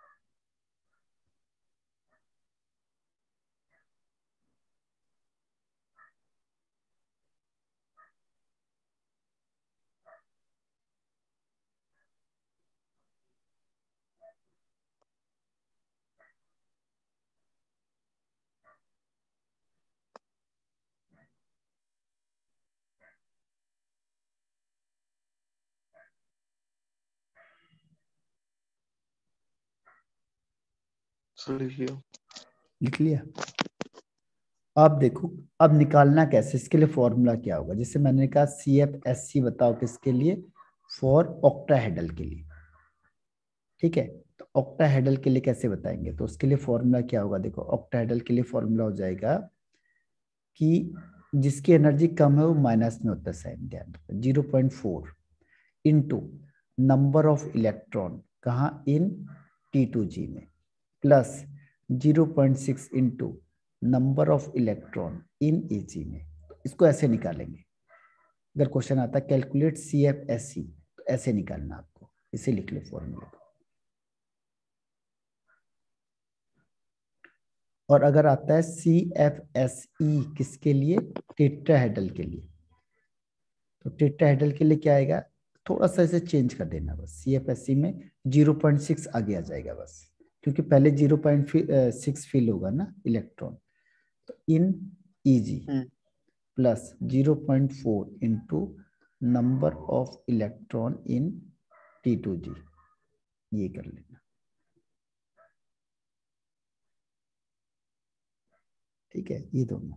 सर लिख लिया। लिख लिया, अब देखो, अब निकालना कैसे, इसके लिए फॉर्मूला क्या होगा, जैसे मैंने कहा सी एफ एस सी बताओ किसके लिए, फॉर ऑक्टाहेड्रल के लिए। ठीक है, तो ऑक्टाहेड्रल के लिए कैसे बताएंगे, तो उसके लिए फॉर्मूला क्या होगा, देखो ऑक्टाहेड्रल के लिए फॉर्मूला हो जाएगा कि जिसकी एनर्जी कम है वो माइनस में होता है साइन, ध्यान रखो। Zero point four into number of electron कहाँ, इन टी टू जी में, plus zero point six into number of electron in e g में। तो इसको ऐसे निकालेंगे। अगर क्वेश्चन आता है calculate C F S C, तो ऐसे निकालना आपको, इसे लिख लो फॉर्मूले को। और अगर आता है सी एफ एस ई किसके लिए, टेट्राहेड्रल के लिए, तो टेट्राहेड्रल के लिए क्या आएगा, थोड़ा सा इसे चेंज कर देना बस, सी एफ एस सी में जीरो पॉइंट सिक्स आगे आ जाएगा बस, क्योंकि पहले जीरो पॉइंट सिक्स फिल होगा ना इलेक्ट्रॉन। तो in eg hmm plus zero point four into number of electron in t two g, ये कर लेना। ठीक है, ये दोनों।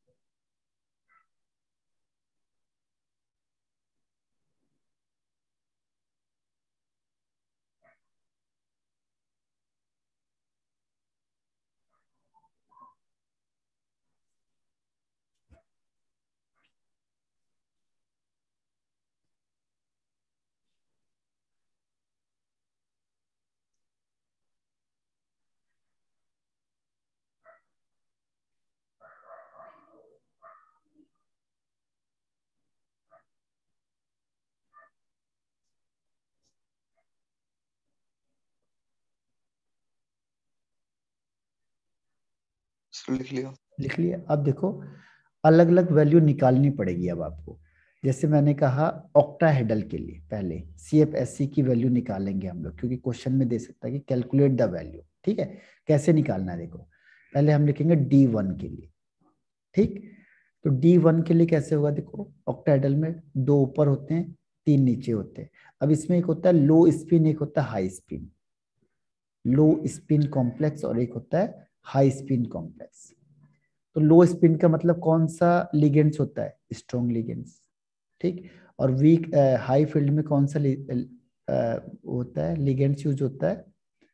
सर लिख लिया। लिख लिया। अब देखो अलग अलग वैल्यू निकालनी पड़ेगी अब आपको। जैसे मैंने कहा ऑक्टाहेड्रल के लिए पहले सी एफ एस सी की वैल्यू निकालेंगे हम लोग, क्योंकि क्वेश्चन में दे सकता है कि कैलकुलेट द वैल्यू। ठीक है, कैसे निकालना है देखो, पहले हम लिखेंगे डी वन के लिए। ठीक, तो डी वन के लिए कैसे होगा, देखो ऑक्टाहेड्रल में दो ऊपर होते हैं, तीन नीचे होते हैं। अब इसमें एक होता है लो स्पिन, एक होता है high spin. Low spin complex और एक होता है हाई स्पिन कॉम्प्लेक्स। तो लो स्पिन का मतलब कौन सा लिगेंड्स होता है, स्ट्रॉन्ग लिगेंड्स। ठीक, और वीक हाई फील्ड में कौन सा li- अ, होता है, लिगेंड्स यूज होता है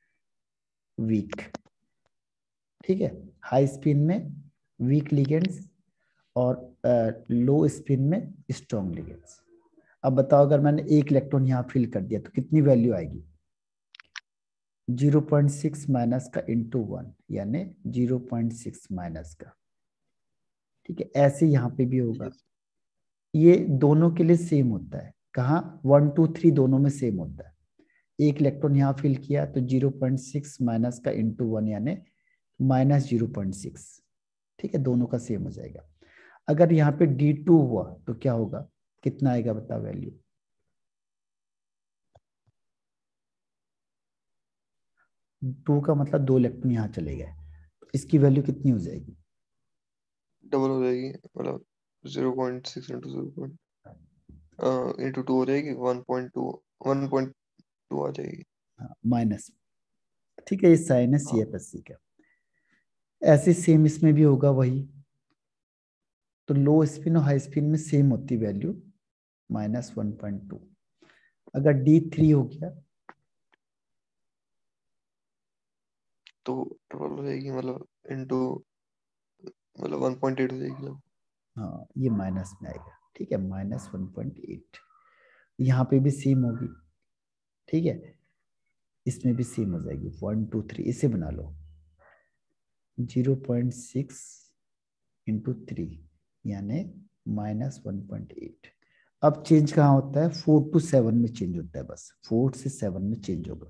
वीक। ठीक है, हाई स्पिन में वीक लिगेंड्स और लो स्पिन में स्ट्रॉन्ग लिगेंड्स। अब बताओ अगर मैंने एक इलेक्ट्रॉन यहाँ फिल कर दिया तो कितनी वैल्यू आएगी, जीरो पॉइंट सिक्स माइनस का इंटू वन, यानी जीरो पॉइंट सिक्स माइनस का। ठीक है, ऐसे यहाँ पे भी होगा। यस। ये दोनों के लिए सेम होता है, कहाँ, वन टू थ्री दोनों में सेम होता है। एक इलेक्ट्रॉन यहाँ फिल किया तो जीरो पॉइंट सिक्स माइनस का इंटू वन, यानी माइनस जीरो पॉइंट सिक्स। ठीक है, दोनों का सेम हो जाएगा। अगर यहाँ पे डी टू हुआ तो क्या होगा, कितना आएगा बताओ वैल्यू, टू का मतलब दो इलेक्ट्रॉन यहाँ चले गए, तो इसकी वैल्यू कितनी हो जाएगी, डबल हो जाएगी, मतलब zero point six into zero point into two हो जाएगी, one point two, one point two आ जाएगी। माइनस। ठीक है, ये साइन है सी हाँ। एफ एस सी का। ऐसे सेम इसमें भी होगा वही। तो लो स्पिन और हाई स्पिन में सेम होती value, minus one point two. अगर डी थ्री हो गया, तो डबल हो जाएगी, मतलब इंटू, मतलब वन पॉइंट एट हो जाएगी मतलब। हाँ ये माइनस में आएगा। ठीक है, माइनस वन पॉइंट एट। यहाँ पे भी सेम होगी। ठीक है, इसमें भी सेम हो जाएगी, वन टू थ्री, इसे बना लो, zero point six into three, यानी माइनस वन पॉइंट एट। अब चेंज कहाँ होता है, फोर टू सेवन में चेंज होता है, बस फोर से सेवन में चेंज होगा।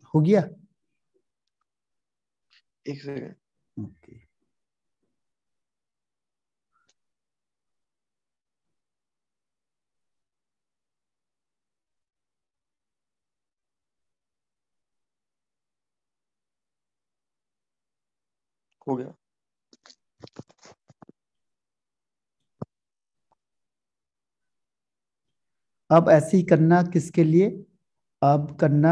हो गया? एक सेकेंड। ओके। हो गया। अब ऐसे ही करना किसके लिए? अब करना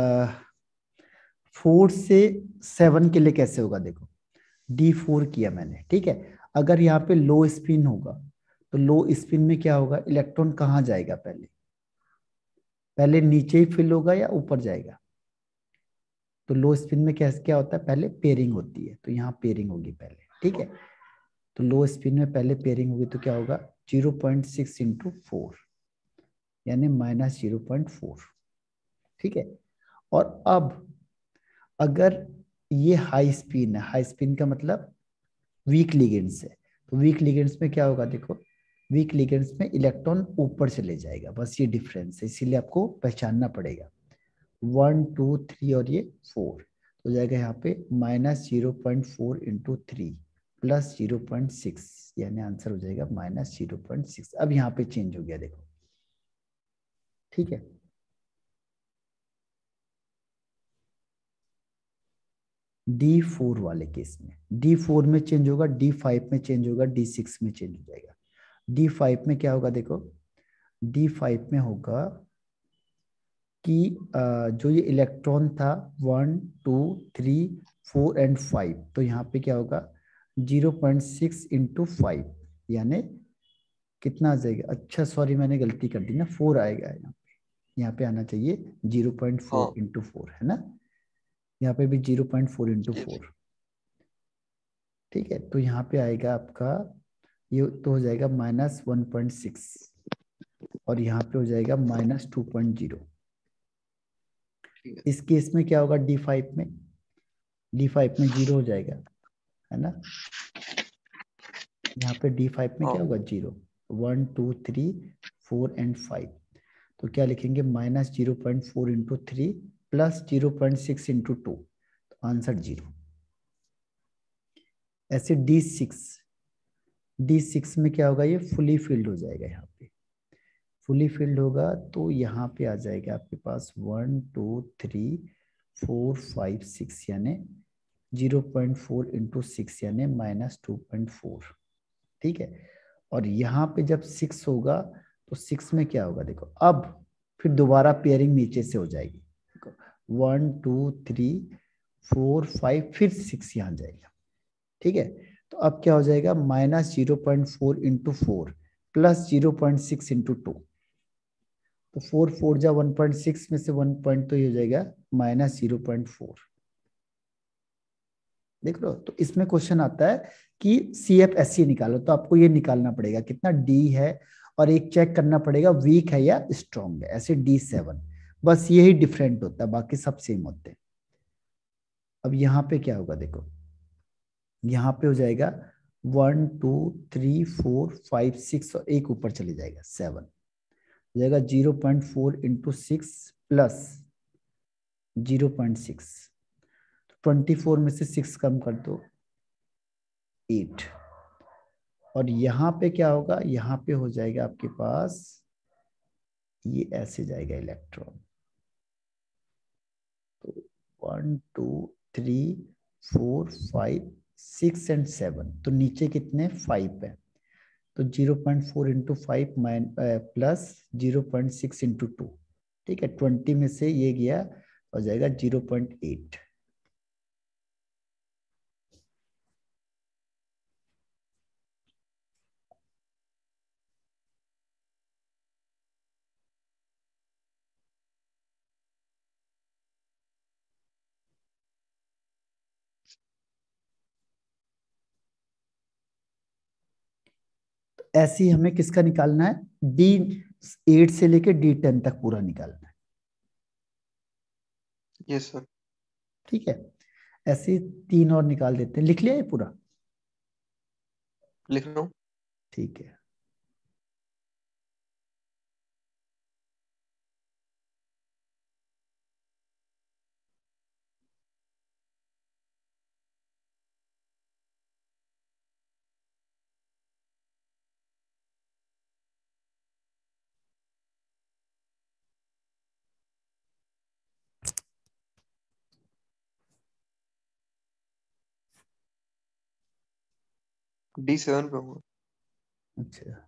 फोर से सेवन के लिए। कैसे होगा देखो, डी फोर किया मैंने, ठीक है। अगर यहाँ पे लो स्पिन होगा तो लो स्पिन में क्या होगा, इलेक्ट्रॉन कहाँ जाएगा? पहले पहले नीचे ही फिल होगा या ऊपर जाएगा? तो लो स्पिन में क्या क्या होता है, पहले पेयरिंग होती है, तो यहाँ पेयरिंग होगी पहले, ठीक है। तो लो स्पिन में पहले पेयरिंग होगी तो क्या होगा, zero point six into four यानी माइनस जीरो पॉइंट फोर, ठीक है। और अब अगर ये हाई स्पिन है, हाई स्पिन का मतलब वीक लिगेंड्स है, तो वीक लिगेंड्स में क्या होगा देखो, वीक लिगेंड्स में इलेक्ट्रॉन ऊपर चले जाएगा, बस ये डिफरेंस है, इसीलिए आपको पहचानना पड़ेगा। वन टू थ्री और ये फोर, तो जाएगा यहाँ पे minus zero point four into three plus zero point six, यानी आंसर हो जाएगा माइनस जीरो पॉइंट सिक्स। अब यहाँ पे चेंज हो गया देखो, ठीक है। डी फोर वाले केस में डी फोर में चेंज होगा, डी फाइव में चेंज होगा, डी सिक्स में चेंज हो जाएगा। डी फाइव में क्या होगा देखो, डी फाइव में होगा कि जो ये इलेक्ट्रॉन था one two three four and five, तो यहाँ पे क्या होगा zero point six into five, यानी कितना आ जाएगा, अच्छा सॉरी मैंने गलती कर दी ना, फोर आएगा यहाँ पे, यहाँ पे आना चाहिए जीरो पॉइंट फोर हाँ इंटू फोर, है ना। यहाँ पे भी zero point four into yes। Four, ठीक है। तो यहाँ पे आएगा आपका, ये तो हो जाएगा माइनस वन पॉइंट सिक्स और यहाँ पे हो जाएगा माइनस टू पॉइंट जीरो। ठीक है। इस केस में क्या होगा, डी फाइव में डी फाइव में जीरो हो जाएगा, है ना। यहाँ पे डी फाइव में हाँ क्या होगा, zero, one two three four and five, तो क्या लिखेंगे minus zero point four into three plus zero point six into two, तो आंसर जीरो। ऐसे डी सिक्स डी सिक्स में क्या होगा, ये फुली फिल्ड हो जाएगा, यहाँ पे फुली फिल्ड होगा तो यहाँ पे आ जाएगा आपके पास one two three four five six, यानी zero point four into six यानी माइनस टू पॉइंट फोर, ठीक है। और यहाँ पे जब सिक्स होगा तो सिक्स में क्या होगा देखो, अब फिर दोबारा पेयरिंग नीचे से हो जाएगी, देखो one two three four five फिर सिक्स यहाँ जाएगा, ठीक है। तो अब क्या हो जाएगा, minus zero point four into four plus zero point six into two, तो फोर फोर जा वन पॉइंट सिक्स में से वन पॉइंट तो ये हो जाएगा माइनस जीरो पॉइंट फोर, देख लो। तो इसमें क्वेश्चन आता है कि सी एफ एस सी निकालो, तो आपको ये निकालना पड़ेगा कितना डी है, और एक चेक करना पड़ेगा वीक है या स्ट्रॉन्ग है, ऐसे डी सेवन, बस यही डिफरेंट होता है, बाकी सब सेम होते हैं। अब यहाँ पे क्या होगा देखो, यहाँ पे हो जाएगा one two three four five six और एक ऊपर चले जाएगा सेवन, हो जाएगा zero point four into six plus zero point six, twenty four में से सिक्स कम कर दो, एट। और यहाँ पे क्या होगा, यहाँ पे हो जाएगा आपके पास, ये ऐसे जाएगा इलेक्ट्रॉन, तो one two three four five six and seven, तो नीचे कितने, फाइव है, तो zero point four into five minus plus zero point six into two, ठीक है। ट्वेंटी में से ये गया, हो जाएगा जीरो पॉइंट एट। ऐसे ही हमें किसका निकालना है, डी एट से लेके डी टेन तक पूरा निकालना है, यस सर। ठीक है। ऐसे ही तीन और निकाल देते हैं, लिख लिया ये पूरा, लिख रहा हूँ। ठीक है। डी सेवन पे हूँ। अच्छा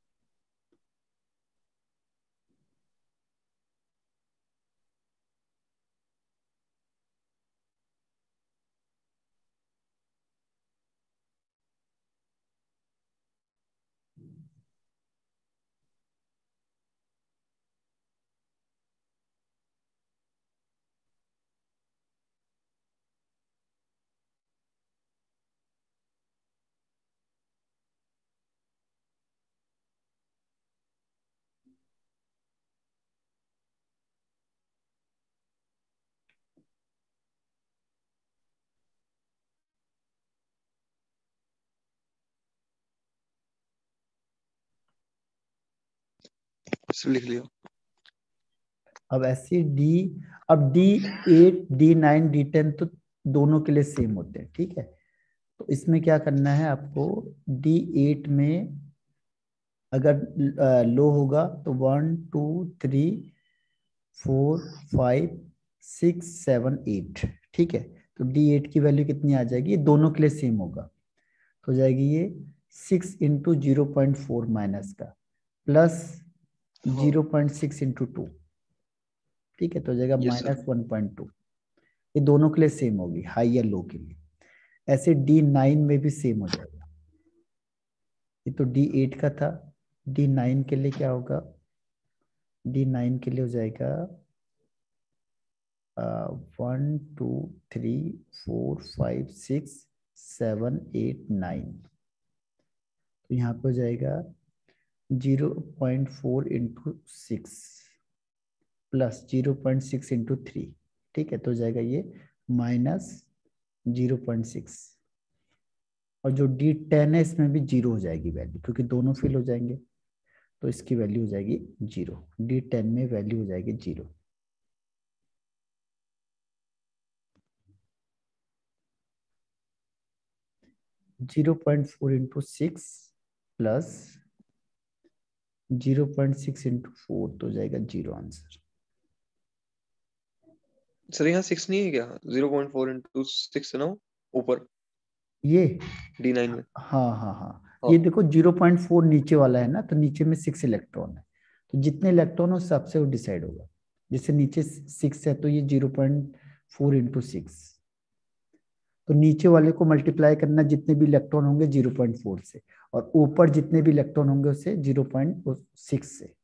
इसलिए लिख लिया। अब ऐसे डी, अब D eight D nine D ten तो दोनों के लिए सेम होते हैं, ठीक है। तो इसमें क्या करना है आपको, डी एट में अगर लो होगा तो one two three four five six seven eight, ठीक है। तो डी एट की वैल्यू कितनी आ जाएगी, ये दोनों के लिए सेम होगा, तो हो जाएगी ये six into zero point four minus का प्लस हाँ zero point six into two, ठीक है। तो हो जाएगा yes sir. Minus one point two. ये दोनों के लिए सेम होगी, हाई या लो के लिए। ऐसे डी नाइन में भी सेम हो जाएगा। ये तो डी एट का था, डी नाइन के लिए क्या होगा, डी नाइन के लिए हो जाएगा one two three four five six seven eight nine. तो यहाँ पे हो जाएगा zero point four into six plus zero point six into three, ठीक है। तो हो जाएगा ये माइनस जीरो पॉइंट सिक्स। और जो डी टेन है इसमें भी जीरो हो जाएगी वैल्यू, क्योंकि दोनों फिल हो जाएंगे, तो इसकी वैल्यू हो जाएगी जीरो। डी टेन में वैल्यू हो जाएगी zero. Zero point four into six plus zero point six into four, तो हो जाएगा जीरो आंसर। सर यहाँ सिक्स नहीं है क्या? Zero point four into six है ना ऊपर ये डी नाइन में। हाँ हाँ हाँ, हाँ ये देखो जीरो पॉइंट फोर नीचे वाला है ना, तो नीचे में सिक्स इलेक्ट्रॉन है, तो जितने इलेक्ट्रॉन उस हिसाब से वो डिसाइड होगा। जैसे नीचे सिक्स है तो ये zero point four into six, तो नीचे वाले को मल्टीप्लाई करना जितने भी इलेक्ट्रॉन होंगे जीरो पॉइंट फोर से, और ऊपर जितने भी इलेक्ट्रॉन होंगे उससे जीरो पॉइंट सिक्स से,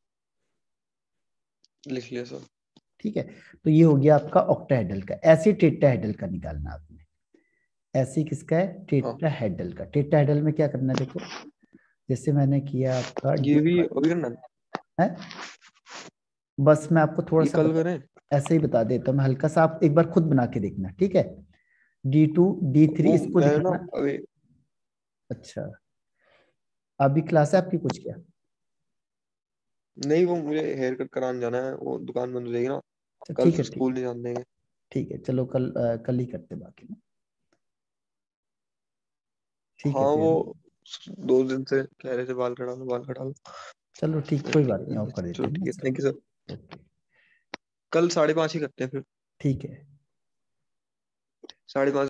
लिख लिया सर। ठीक है। तो ये हो गया आपका ऑक्टाहेड्रल का। ऐसे टेट्राहेड्रल का निकालना आपने। ऐसे किसका है, हाँ टेट्राहेड्रल का। टेट्राहेड्रल में क्या करना है, देखो जैसे मैंने किया आपका ये डी भी अभी करना है, बस मैं आपको थोड़ा ये सा कल बता, करें। ऐसे ही बता देता हूँ मैं हल्का सा, आप एक बार खुद बना के देखना, ठीक है। डी टू डी थ्री वो इसको मैंने ना दिखाना। अभी अच्छा, अभी क्लास है आपकी कुछ क्या? नहीं, वो मुझे हेयर कट कराने जाना है, वो दुकान बंद हो जाएगी ना अच्छा कल, ठीक है, फिर ठीक स्कूल नहीं जाने देंगे। ठीक है, चलो कल अ, कल ही करते बाकी ना, ठीक है हाँ फिर वो ना। दो दिन से कह रहे थे बाल कटा लो बाल कटा लो। चलो ठीक, कोई बात नहीं, ऑफ कर देते चलो हैं ना, ठीक है, थैंक यू सर। चलो ओके, कल साढ़े पाँच ही करते हैं फिर। ठीक है। साढ़े पाँच